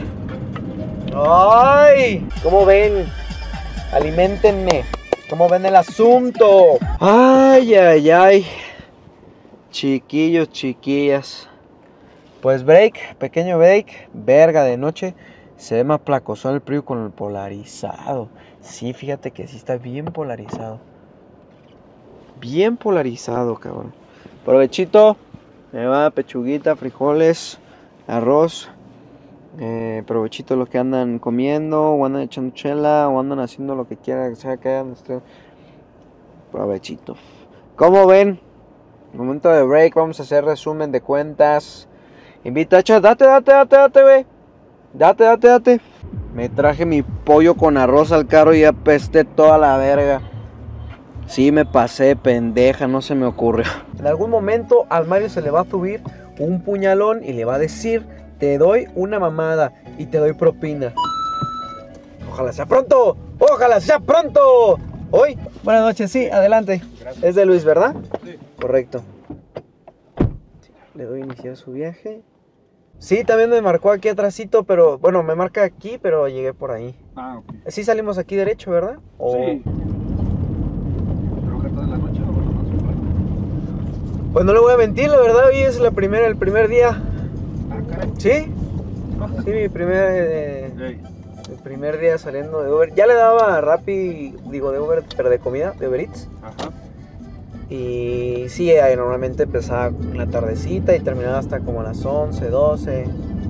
¡Ay! ¿Cómo ven? Aliméntenme. ¿Cómo ven el asunto? ¡Ay, ay, ay! Chiquillos, chiquillas. Pues break, pequeño break. Verga de noche. Se ve más placosón el Prius con el polarizado. Sí, fíjate que sí está bien polarizado. Bien polarizado, cabrón. Provechito. Me va pechuguita, frijoles, arroz. Eh, provechito los que andan comiendo, o andan echando chela, o andan haciendo lo que quieran, que sea que hagan. Este... Provechito. ¿Cómo ven? Momento de break, vamos a hacer resumen de cuentas. Invita, chat, date, date, date, date, güey. Date, date, date. Me traje mi pollo con arroz al carro y apesté toda la verga. Sí, me pasé, pendeja, no se me ocurrió. En algún momento al Mario se le va a subir un puñalón y le va a decir: te doy una mamada y te doy propina. Ojalá sea pronto, ojalá sea pronto. Hoy, buenas noches, sí, adelante. Gracias. Es de Luis, ¿verdad? Sí. Correcto. Le doy a iniciar su viaje. Sí, también me marcó aquí atrásito, pero bueno, me marca aquí, pero llegué por ahí. Ah, ok. Sí salimos aquí derecho, ¿verdad? ¿O... Sí. ¿Trabajar toda la noche o nomás un rato? Pues no le voy a mentir, la verdad, hoy es la primera, el primer día. Ah, caray. ¿Sí? Sí, mi primer, eh, Ey. el primer día saliendo de Uber. Ya le daba Rappi, digo de Uber, pero de comida, de Uber Eats. Ajá. Y sí, eh, normalmente empezaba en la tardecita y terminaba hasta como a las once, doce.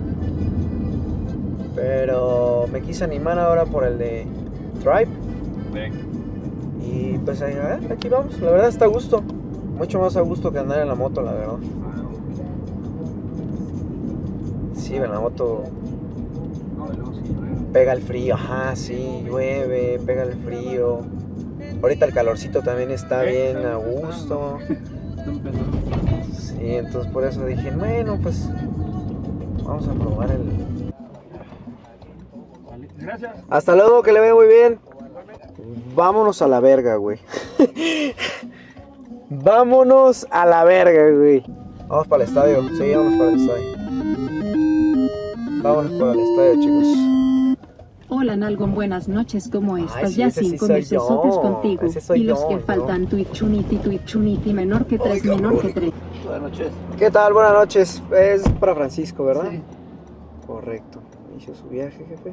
Pero me quise animar ahora por el de Drive. Ey. Y pues ahí, eh, aquí vamos, la verdad está a gusto. Mucho más a gusto que andar en la moto, la verdad. Ah, ok. Sí, en la moto No, y luego sí llueve. pega el frío, ajá, sí, llueve, pega el frío. Ahorita el calorcito también está bien a gusto. Está empezando. Sí, entonces por eso dije, bueno, pues vamos a probar el... Vale. Gracias. Hasta luego, que le vea muy bien. Vámonos a la verga, güey. Vámonos a la verga, güey. Vamos para el estadio, sí, vamos para el estadio. Vámonos para el estadio, chicos. Hola Nalgon, buenas noches, ¿cómo estás? sí, Ya ese sí cinco soy mesesotes yo, contigo. ese soy Y los yo, que yo. faltan, Twitchunity, Twitchunity, menor que tres, menor que tres. Buenas noches. ¿Qué tal? Buenas noches. Es para Francisco, ¿verdad? Sí. Correcto. Inició su viaje, jefe.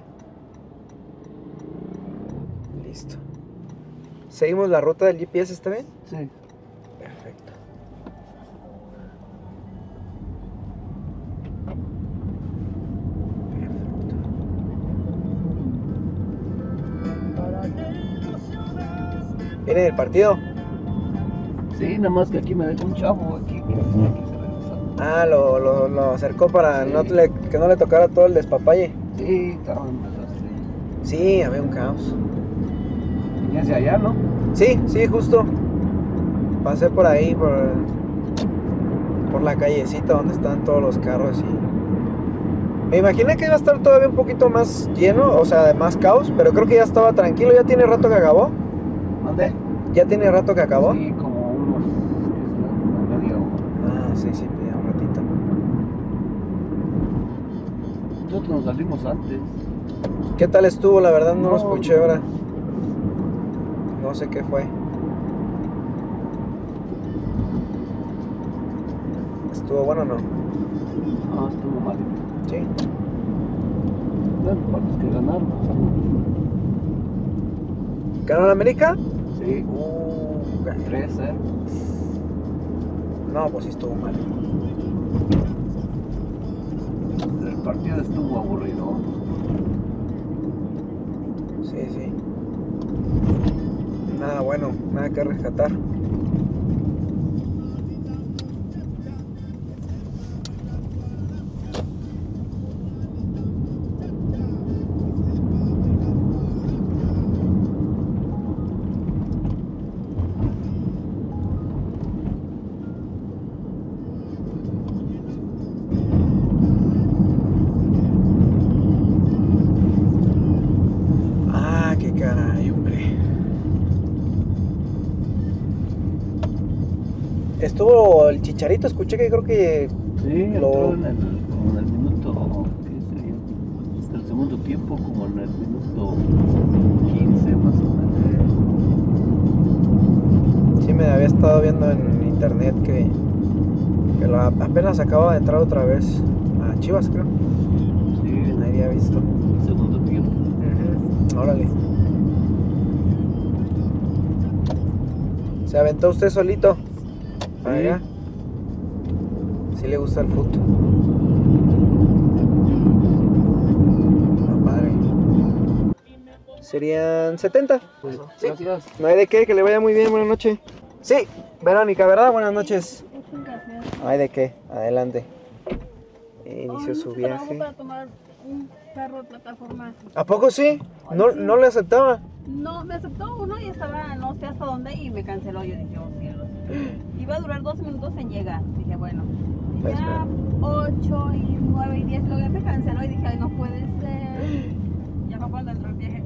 Listo. ¿Seguimos la ruta del G P S, está bien? Sí. Perfecto. Perfecto. ¿Viene del partido? Sí, nada más que aquí me dejó un chavo aquí que aquí se regresa. Ah, lo, lo, lo acercó para Sí. no le- que no le tocara todo el despapalle. Sí, estaba en desastre. Sí, había un caos. Y hacia allá, ¿no? Sí, sí, justo. Pasé por ahí, por, por la callecita donde están todos los carros y... Me imaginé que iba a estar todavía un poquito más lleno, o sea, de más caos, pero creo que ya estaba tranquilo. ¿Ya tiene rato que acabó? ¿Dónde? ¿Ya tiene rato que acabó? Sí, como unos, ¿qué será? Una media hora. Ah, sí, sí, ya un ratito. Nosotros nos salimos antes. ¿Qué tal estuvo? La verdad no, lo No. escuché ahora. No sé qué fue. ¿Estuvo bueno o no? No, estuvo mal. Sí. Bueno, para los que ganaron. ¿Ganó la América? Sí. Uh, ganó. tres, ¿eh? No, pues sí estuvo mal. El partido estuvo aburrido. Sí, sí. Nada bueno, nada que rescatar. Ah, qué caray, hombre. Estuvo el Chicharito, escuché que creo que... Sí, Lo- entró en el, como en el minuto, ¿qué sería? Hasta el segundo tiempo, como en el minuto quince más o menos. Sí, me había estado viendo en internet que, que lo- apenas acaba de entrar otra vez a Chivas, creo. Sí, en Nadie había visto. el segundo tiempo. Ujú, órale. ¿Se aventó usted solito? Para Sí. allá. Sí le gusta el fútbol. Ah, padre. Serían setenta. Pues, Sí. gracias. No hay de qué, que le vaya muy bien, buenas noches. Sí, Verónica, ¿verdad? Buenas noches. Gracias. No hay de qué, adelante. Inició Ay, su mucho trabajo viaje. para tomar un carro de plataforma. ¿A poco sí? Ay, No, sí. no le aceptaba. No, me aceptó uno y estaba no sé hasta dónde y me canceló. Yo dije, oh cielos. Iba a durar dos minutos en llegar. Dije, bueno. Y Pues, ya ocho y nueve y diez luego ya me canceló y dije, ay, no puede ser. Ya fue cuando entró el viaje contigo.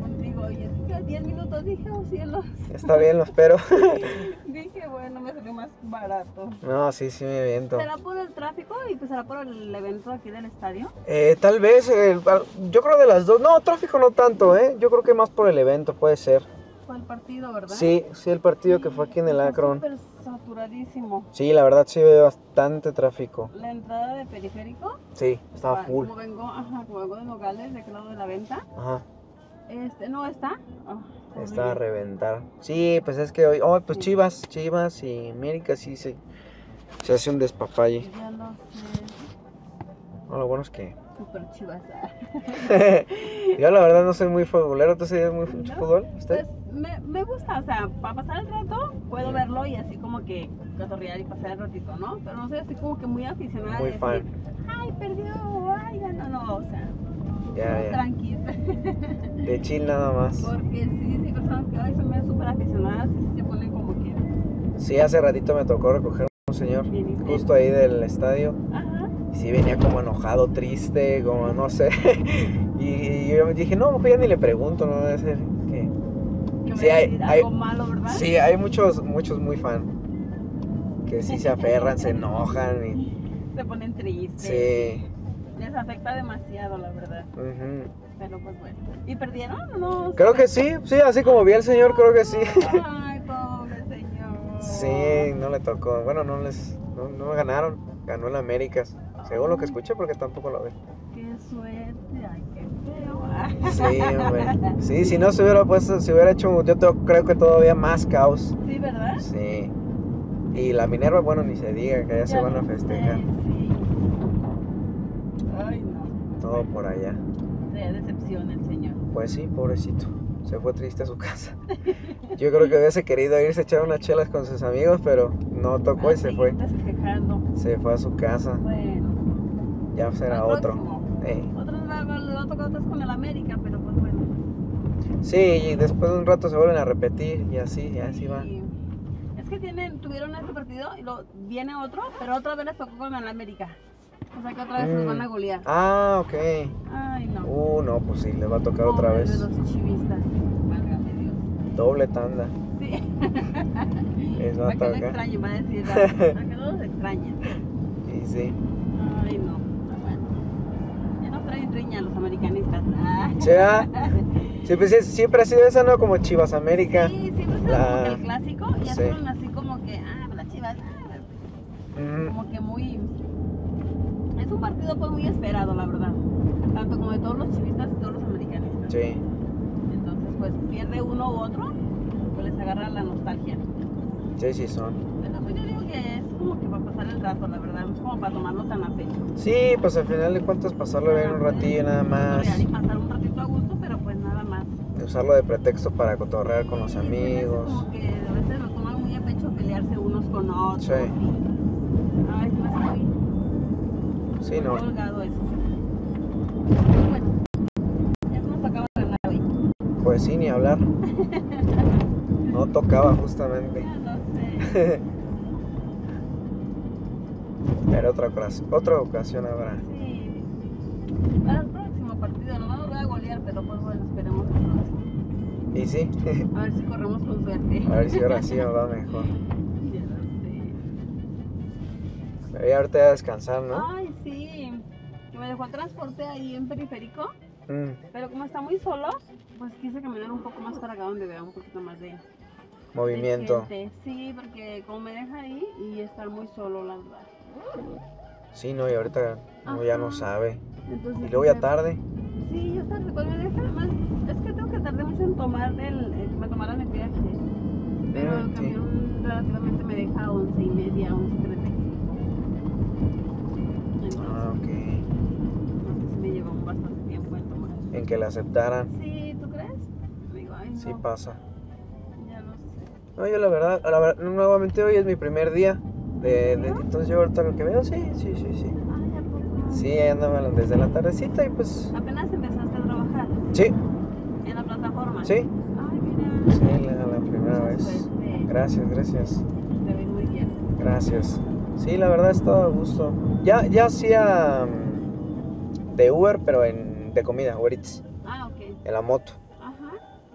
oye, diez minutos, dije, oh cielos. Está bien, lo espero. Dije, bueno, me salió más barato. No, sí, sí me viento. ¿Será por el tráfico y pues será por el evento aquí del estadio? Eh, tal vez, eh, yo creo de las dos. No, tráfico no tanto, ¿eh? Yo creo que más por el evento, puede ser. Fue el partido, ¿verdad? Sí, sí, el partido que fue aquí en el Está Akron. súper saturadísimo. Sí, la verdad sí veo bastante tráfico. La entrada de periférico. Sí, estaba ah, full. Como vengo, ajá, como vengo de Nogales, de aquel lado de la venta. Ajá, Este, no está. Oh, está a horrible. reventar. Sí, pues es que hoy, oh, pues Sí. Chivas, Chivas y América sí se, se hace un despapalle. Ya no sé. No, lo bueno es que Super chivas. ah. yo la verdad no soy muy futbolero. ¿Tú serías muy mucho ¿No? fútbol? ¿Usted? Pues me, me gusta, o sea, para pasar el rato puedo verlo y así como que cotorrear y pasar el ratito, ¿no? Pero no soy así como que muy aficionada. Muy de fan. decir, ay, perdió, ay, ya no, no, o sea, Ya, ya. tranquila. De chill nada más. Porque sí, sí, personas que ay, son súper aficionadas y sí se ponen como que, Sí, hace ratito me tocó recoger a un señor bien intenso. justo ahí del estadio. Ajá. Y sí venía como enojado, triste, como no sé. Y yo dije, no, mejor ya ni le pregunto, no debe ser que... Que Sí, me hay- decir hay- algo malo, ¿verdad? Sí, hay muchos, muchos muy fan. Que sí se aferran, se enojan y... Se ponen tristes. Sí. Les afecta demasiado, la verdad. Ujú. Pero pues bueno. ¿Y perdieron o no? Creo que sí, sí, así como vi al señor, creo que sí. Ay, pobre señor. Sí, no le tocó. Bueno, no les... No, no ganaron. Ganó el América. Según lo que escuché, porque tampoco lo ve. Qué suerte. Ay, qué feo. Sí, hombre. Sí, si no se hubiera puesto, se hubiera hecho, yo te- creo que todavía más caos. Sí, ¿verdad? Sí. Y la Minerva, bueno, ni se diga, que ya se van a lo sé, festejar. Sí. Ay, no. Todo por allá. Qué decepción el señor. Pues sí, pobrecito. Se fue triste a su casa. Yo creo que hubiese querido irse a echar unas chelas con sus amigos, pero no tocó y se fue. Festejando. Se fue a su casa. Bueno. Ya será al otro. próximo. Eh. Otros va- va- le va a tocar otros con el América, pero pues bueno. Sí, y después de un rato se vuelven a repetir y así, y así va. Y es que tienen, tuvieron este partido y lo, viene otro, pero otra vez les tocó con el América. O sea que otra vez los van a golear. Ah, ok. Ay, no. Uh, no, pues sí, les va a tocar otra Pobres vez. de los chivistas. Válgame Dios. Doble tanda. Sí. Les va a Para que no tocar. extrañen, va a decir. Para que no los extrañen. Y sí. Ay, no. Bueno. Ya no traen riña los americanistas. Ah. Sí, ¿ah? Sí, pues sí, siempre ha sido esa, ¿no? Como Chivas América. Sí, siempre es La- como que el clásico. Y ya Sí. fueron así como que, ah, las chivas. Ah, Ujú. como que muy... Es un partido pues muy esperado, la verdad. Tanto como de todos los chivistas y todos los americanistas. Sí. Entonces, pues pierde uno u otro, pues les agarra la nostalgia. Sí, sí son. Pero pues yo digo que es como que para pasar el rato, la verdad. No es como para tomarlo tan a pecho. Sí, pues al final de cuentas pasarlo bien un ratillo nada más. Cotorrear y pasar un ratito a gusto, pero pues nada más. Usarlo de pretexto para cotorrear con los Sí, se me hace amigos. Como que a veces lo toman muy a pecho pelearse unos con otros. Sí. y- Ay, se me hace muy, Sí, muy no. colgado eso. Pero bueno, ya nos acaba de ganar hoy. Pues sí, ni hablar. No tocaba justamente. Ya no sé. Pero otra ocasión, otra ocasión habrá. Sí. Para el próximo partido, no nos voy a golear, pero pues bueno, esperemos el próximo. Y sí, A ver si corremos con suerte. a ver si ahora sí nos va mejor. Ya lo sé. Pero ya ahorita a descansar, ¿no? Ay, sí. Que me dejó el transporte ahí en periférico, Mm, pero como está muy solo, pues quise caminar un poco más para acá donde vea un poquito más de, de movimiento. gente. Sí, porque como me deja ahí y estar muy solo, la verdad. Sí, no, y ahorita uno ya no Ajá. sabe. Entonces, Y luego ya dije, tarde. Sí, ya tarde, pues me deja más. Es que tengo que tardar mucho en tomar el, el que me tomaran el viaje. Pero Mm, el sí. camión relativamente me deja a once y media, once treinta y cinco. Entonces, Ah, ok. entonces me llevó bastante tiempo en tomar. En que la aceptaran. Sí, ¿tú crees? Digo, ay, no, Sí pasa. ya no sé. No, yo la verdad, la verdad, nuevamente hoy es mi primer día. De, de- entonces yo ahorita lo que veo, sí, sí, sí, sí. Ay, ¿a poco? Sí, ahí andaba desde la tardecita y pues... Apenas empezaste a trabajar Sí, en la plataforma. sí. Ay, mira. Sí, la, la primera vez. Suerte. Gracias, gracias. Te ves muy bien. Gracias. Sí, la verdad es todo a gusto. Ya, ya hacía mm, de Uber, pero en, de comida, Uber Eats, Ah, ok. en la moto. Ajá.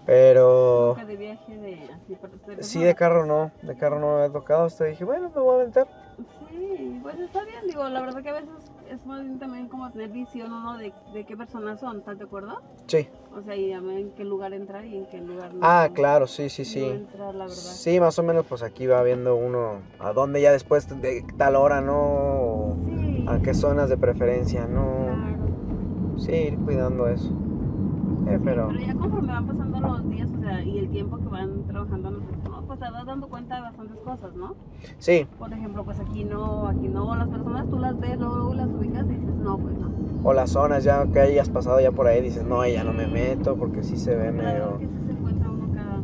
Pero Nunca de viaje de así para hacer sí, de carro no, de carro no me había tocado. Hasta dije, bueno, me voy a aventar. Sí, pues está bien, digo, la verdad que a veces es más bien también como tener visión uno de, de qué personas son, ¿estás de acuerdo? Sí. O sea, y a ver en qué lugar entrar y en qué lugar no. Ah, claro, sí, sí, no sí. entrar, la verdad. Sí, más o menos, pues aquí va viendo uno a dónde ya después de tal hora, ¿no? Sí. A qué zonas de preferencia, ¿no? Claro. Sí, ir cuidando eso. Eh, pero Pero ya conforme van pasando los días, o sea, y el tiempo que van trabajando, no, pues te vas dando cuenta de bastantes cosas, ¿no? sí, Por ejemplo, pues aquí no, aquí no, las personas tú las ves, luego las ubicas y dices, no, pues no. o las zonas ya que hayas pasado ya por ahí, dices, no, ya no me meto porque sí se ve La verdad medio... que sí se encuentra uno cada,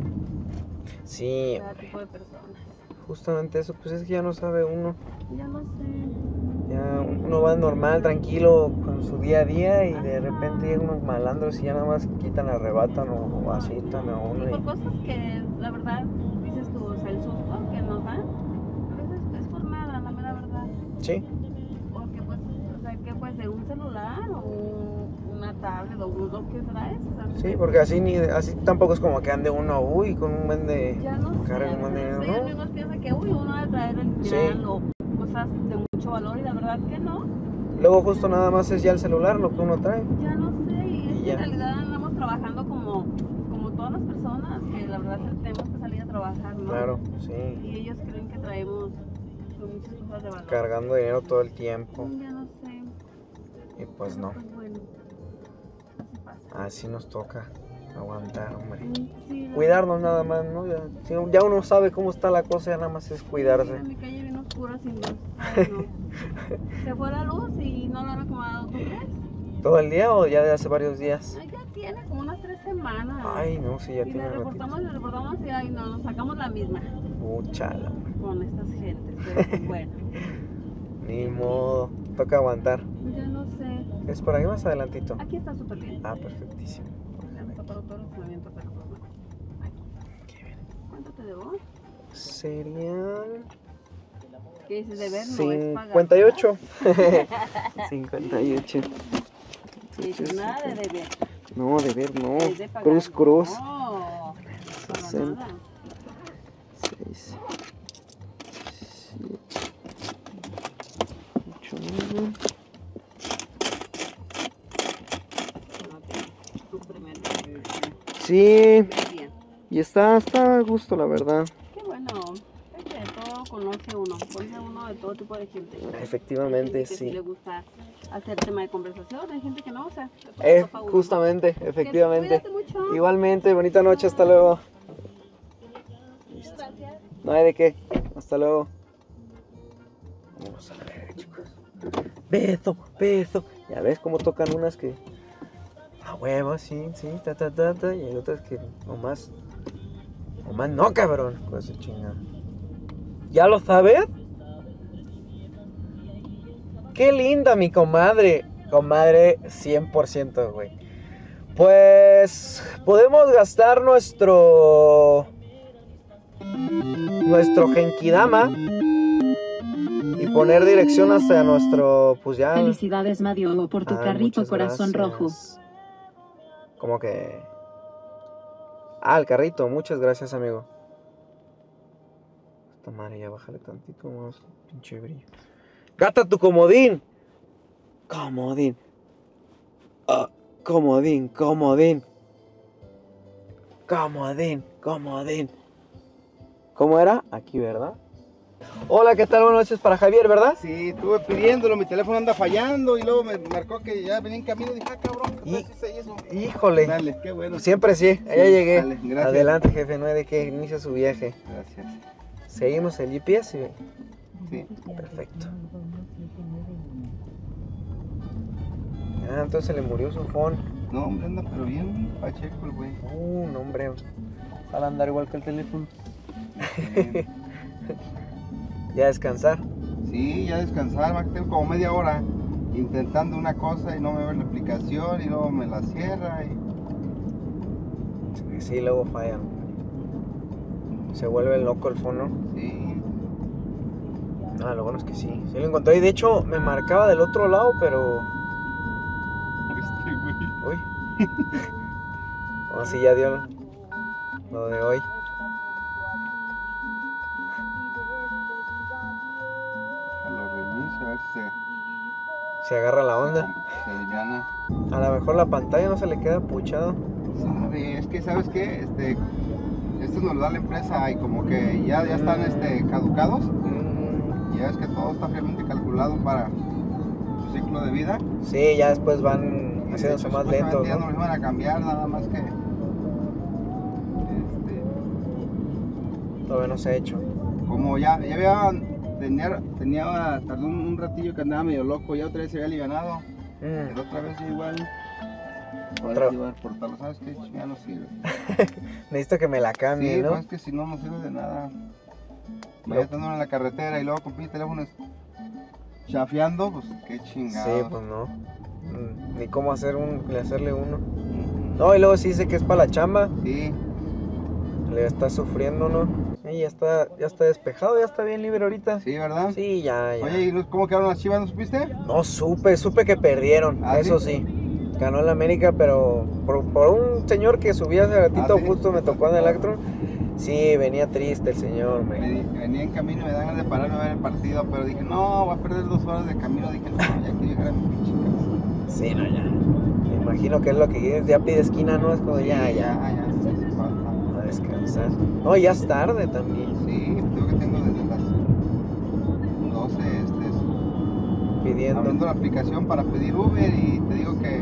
Sí, cada tipo de personas. justamente eso, pues es que ya no sabe uno. Ya no sé. Ya uno va normal, tranquilo, con su día a día y de repente llegan unos malandros y ya nada más quitan, arrebatan o, o asustan a uno. Y por Y... cosas que, la verdad, dices tú, o sea, el susto que nos dan, a veces es por nada, la mera verdad. Sí, Porque pues, o sea, que pues de un celular o una tablet o un lo que traes, o sea, sí, porque así ni así tampoco es como que ande uno, uy, con un buen de... ya no sé, carga a un buen veces dinero, ellos ¿no? mismos piensan que, uy, uno va a traer el Sí. dineral o cosas de mucho valor y la verdad que no, Luego justo nada más es ya el celular lo que uno trae. ya no sé, y es Y que ya. en realidad andamos trabajando como, como todas las personas, que la verdad tenemos que salir a trabajar, ¿no? Claro, sí. Y ellos creen que traemos pues, muchas cosas de valor. Cargando dinero todo el tiempo. Ya no sé. Y pues no, Pues bueno, así pasa. así nos toca aguantar, hombre. Sí, la Cuidarnos nada más, ¿no? Ya, si ya uno sabe cómo está la cosa, ya nada más es cuidarse. Mira, mi calle bien oscura sin luz. Ay, no. Se fue la luz y no la han acomodado, ¿tú crees? ¿Todo el día o ya de hace varios días? Ay, ya tiene como unas tres semanas. Ay, no, sí, ya y tiene le ratito. reportamos, le reportamos y ay, no, nos sacamos la misma Puchala, con estas gentes. Pero pues, bueno, ni modo, toca aguantar. ya no sé. ¿Es por ahí más adelantito? Aquí está súper bien. Ah, perfectísimo. Se me taparon todo el estacionamiento, pero pues bueno. Aquí. Qué bien. ¿Cuánto te debo? Serían ¿Qué dices de ver? No es pagar. cincuenta y ocho. cincuenta y ocho. Dices nada de deber. No, de ver, no. Es de pagar. Cruz, cruz. No, para sesenta. nada. seis, siete, ocho, nueve. Tu primer Sí, bien. y está, está a gusto, la verdad. Qué bueno. Es que de todo conoce uno. Conoce uno de todo tipo de gente. Efectivamente, Hay gente que sí. le gusta hacer tema de conversación. Hay gente que no, o sea. de todo Eh, topa uno, ¿no? justamente, Que efectivamente. Cuídate mucho. Igualmente, bonita noche, hasta luego. Muchas gracias. No hay de qué, hasta luego. Vamos a ver, chicos. Beso, beso. Ya ves cómo tocan unas que a huevo, sí, sí, ta, ta, ta, ta. Y hay otras que nomás, nomás no, cabrón. Con su chingada. ¿Ya lo sabes? Qué linda mi comadre. Comadre cien por ciento, güey. Pues podemos gastar nuestro nuestro Genkidama y poner dirección hacia nuestro, pues ya. Felicidades, Madio, por tu Ay, carrito muchas corazón rojo. gracias. Como que ah, el carrito, muchas gracias, amigo. Esta madre ya bájale tantito más, pinche brillo. Gata tu comodín. Comodín. Ah, comodín, comodín. Comodín, comodín. ¿Cómo era? Aquí, ¿verdad? Hola, ¿qué tal? Buenas noches para Javier, ¿verdad? Sí, estuve pidiéndolo, mi teléfono anda fallando y luego me marcó que ya venía en camino y dije, ah, cabrón, ¿qué Y- tal si se hizo? Híjole. Dale, qué bueno. Siempre sí, allá Sí, llegué. dale, gracias. Adelante, jefe, no hay de qué, inicia su viaje. Gracias. Seguimos el G P S y... Sí. Perfecto. Ah, entonces le murió su phone. No, hombre, anda pero bien pacheco el güey. Uh, no, hombre. Sale a andar igual que el teléfono. Sí. Ya a descansar. Sí, ya descansar, más que tengo como media hora intentando una cosa y no me ve la aplicación y luego me la cierra y... Sí, luego fallan. Se vuelve loco el phone, ¿no? Sí. Ah, lo bueno es que sí. Sí lo encontré. Y de hecho me marcaba del otro lado, pero... Este güey. Uy. No, sí, ya dio. lo de hoy. Lo reinicio a ver si se, Se agarra la onda. se, se aliviana. A lo mejor la pantalla no se le queda puchado. Sabe, es que ¿sabes qué? Este, esto nos lo da la empresa y como que ya, ya están este, caducados. Mm, Y ya ves que todo está fríamente calculado para su ciclo de vida. sí, ya después van Y de haciéndose hecho, más supuestamente lentos, ya no ¿no? los iban a cambiar, nada más que este, Todavía no se ha hecho. como ya, ya había, tenía, tenía, tardó un, un ratillo que andaba medio loco, ya otra vez se había alivianado. Mm, Pero otra vez igual. Otra- Otra llevar por tal, ¿sabes qué? Ya no sirve. necesito que me la cambie, Sí, ¿no? pues es que si no, no sirve de nada. Lo- Vaya estando en la carretera y luego con mi teléfono chafeando, pues qué chingados. Sí, pues no. Mm, Ni cómo hacer un, hacerle uno. Ujú. No, y luego sí dice que es para la chamba. Sí, Le está sufriendo, ¿no? Sí, ya está, ya está despejado, ya está bien libre ahorita. sí, ¿verdad? Sí, ya, ya. Oye, ¿y no- cómo quedaron las chivas? ¿No supiste? No supe, supe que perdieron, ¿Ah, eso sí? Ganó el América, pero por, por un señor que subía hace ratito, ¿Ah, sí? justo me tocó en el Electron. Sí, venía triste el señor, Me hombre. di- venía en camino y me dan ganas de pararme a ver el partido, pero dije, no, voy a perder dos horas de camino. Dije, no, ya quiero llegar a mi pinche casa. Sí, no, ya. Me imagino que es lo que quieres, ya pide esquina, ¿no? Es como ya, Sí, ya, ya, ya, sí hace falta. a descansar. No, ya es tarde también, Sí, tengo que tengo desde las doce, este, pidiendo. abriendo la aplicación para pedir Uber y te digo que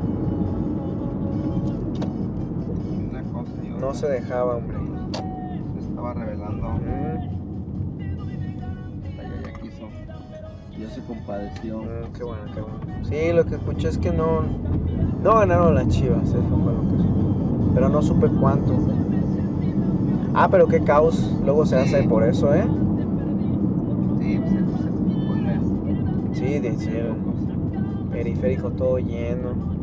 una cosa y otra No se dejaba, hombre. se estaba revelando. Mm, Ella ya quiso. Ya se compadeció. mm, qué bueno, qué bueno. Sí, lo que escuché es que no, no ganaron las Chivas, eso fue lo que supe. Pero no supe cuánto. Ah, pero qué caos luego se hace Sí. por eso, ¿eh? Sí, pues se, se pone Sí, dice el locos. periférico todo lleno.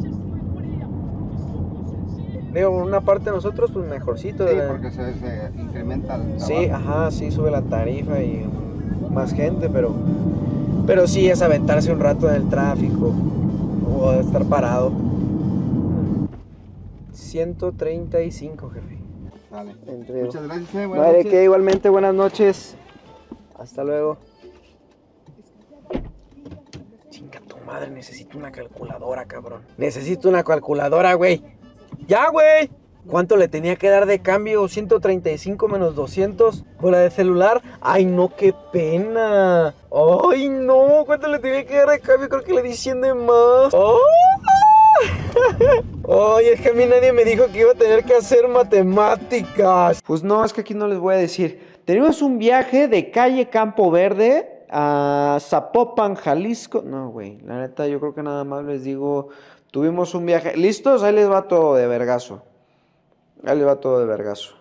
Digo, por una parte nosotros, pues mejorcito. Sí, ¿verdad? porque se, se incrementa el Sí, trabajo. ajá, sí sube la tarifa y más gente, pero pero sí es aventarse un rato en el tráfico o estar parado. ciento treinta y cinco, jefe. Dale. Entre- Muchas gracias, eh. No Buenas hay de noches. qué, igualmente, buenas noches. Hasta luego. Chinga tu madre, necesito una calculadora, cabrón. Necesito una calculadora, güey. ¡Ya, güey! ¿Cuánto le tenía que dar de cambio? ciento treinta y cinco menos doscientos por la de celular. ¡Ay, no, qué pena! ¡Ay, no! ¿Cuánto le tenía que dar de cambio? Creo que le di cien de más. ¡Oh! Ay, es que a mí nadie me dijo que iba a tener que hacer matemáticas. Pues no, es que aquí no les voy a decir. Tenemos un viaje de calle Campo Verde a Zapopan, Jalisco. No, güey, la neta, yo creo que nada más les digo, tuvimos un viaje. ¿Listos? Ahí les va todo de vergazo. Ahí les va todo de vergazo.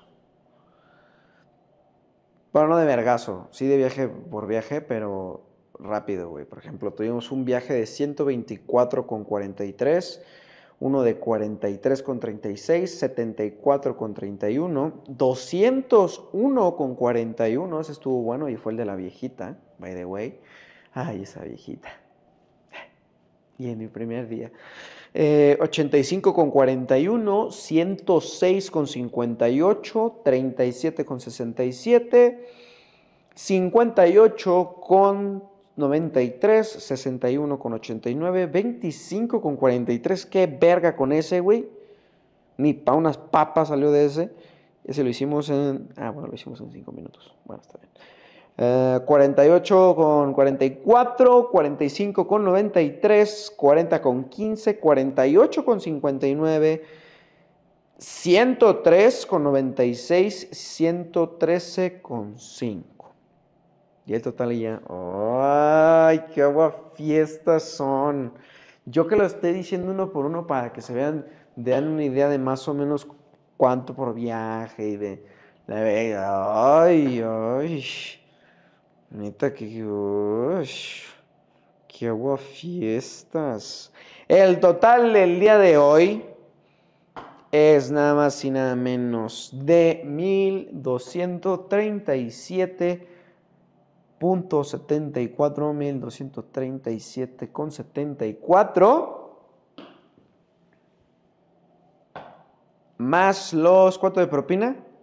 Bueno, no de vergazo, sí de viaje por viaje, pero rápido, güey. Por ejemplo, tuvimos un viaje de ciento veinticuatro con cuarenta y tres, uno de cuarenta y tres con treinta y seis, setenta y cuatro con treinta y uno, doscientos uno con cuarenta y uno, ese estuvo bueno y fue el de la viejita, by the way. Ay, esa viejita. Y en mi primer día. Eh, ochenta y cinco con cuarenta y uno, ciento seis con cincuenta y ocho, treinta y siete con sesenta y siete, cincuenta y ocho con noventa y tres, sesenta y uno con ochenta y nueve, veinticinco con cuarenta y tres. Qué verga con ese, güey. Ni pa' unas papas salió de ese. Ese lo hicimos en... Ah, bueno, lo hicimos en cinco minutos. Bueno, está bien. Uh, cuarenta y ocho con cuarenta y cuatro, cuarenta y cinco con noventa y tres, cuarenta con quince, cuarenta y ocho con cincuenta y nueve, ciento tres con noventa y seis, ciento trece con cinco. Y el total ya... ¡Ay, qué aguafiestas son! Yo que lo esté diciendo uno por uno para que se vean, den una idea de más o menos cuánto por viaje y de... La, ¡ay, ay! Neta, que... Ush, ¡qué aguafiestas! El total del día de hoy es nada más y nada menos de mil doscientos treinta y siete punto setenta y cuatro, mil doscientos treinta y siete con setenta y cuatro, más los... ¿Cuánto de propina?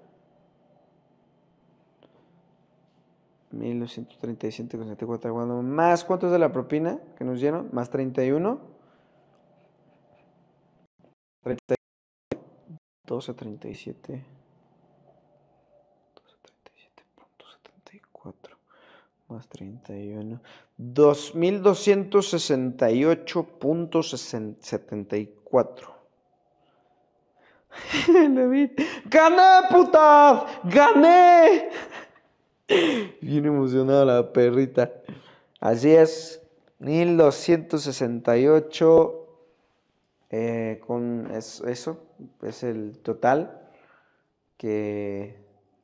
mil doscientos treinta y siete con setenta y cuatro. Bueno, más, ¿cuánto es de la propina que nos dieron? Más treinta y uno. treinta, doce, treinta y siete. doce, treinta y siete punto setenta y cuatro. Más treinta y uno. dos mil doscientos sesenta y ocho punto setenta y cuatro. ¡Gané, putas! ¡Gané! Bien emocionada la perrita. Así es, mil doscientos sesenta y ocho. Eh, con es- eso es el total que,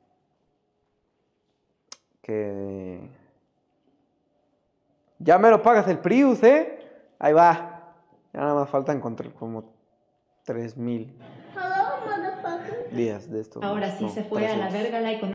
que ya me lo pagas el Prius, ¿eh? Ahí va. Ya nada más falta encontrar como tres mil días de estos. Ahora más, sí no, se fue a la trescientos. verga la economía.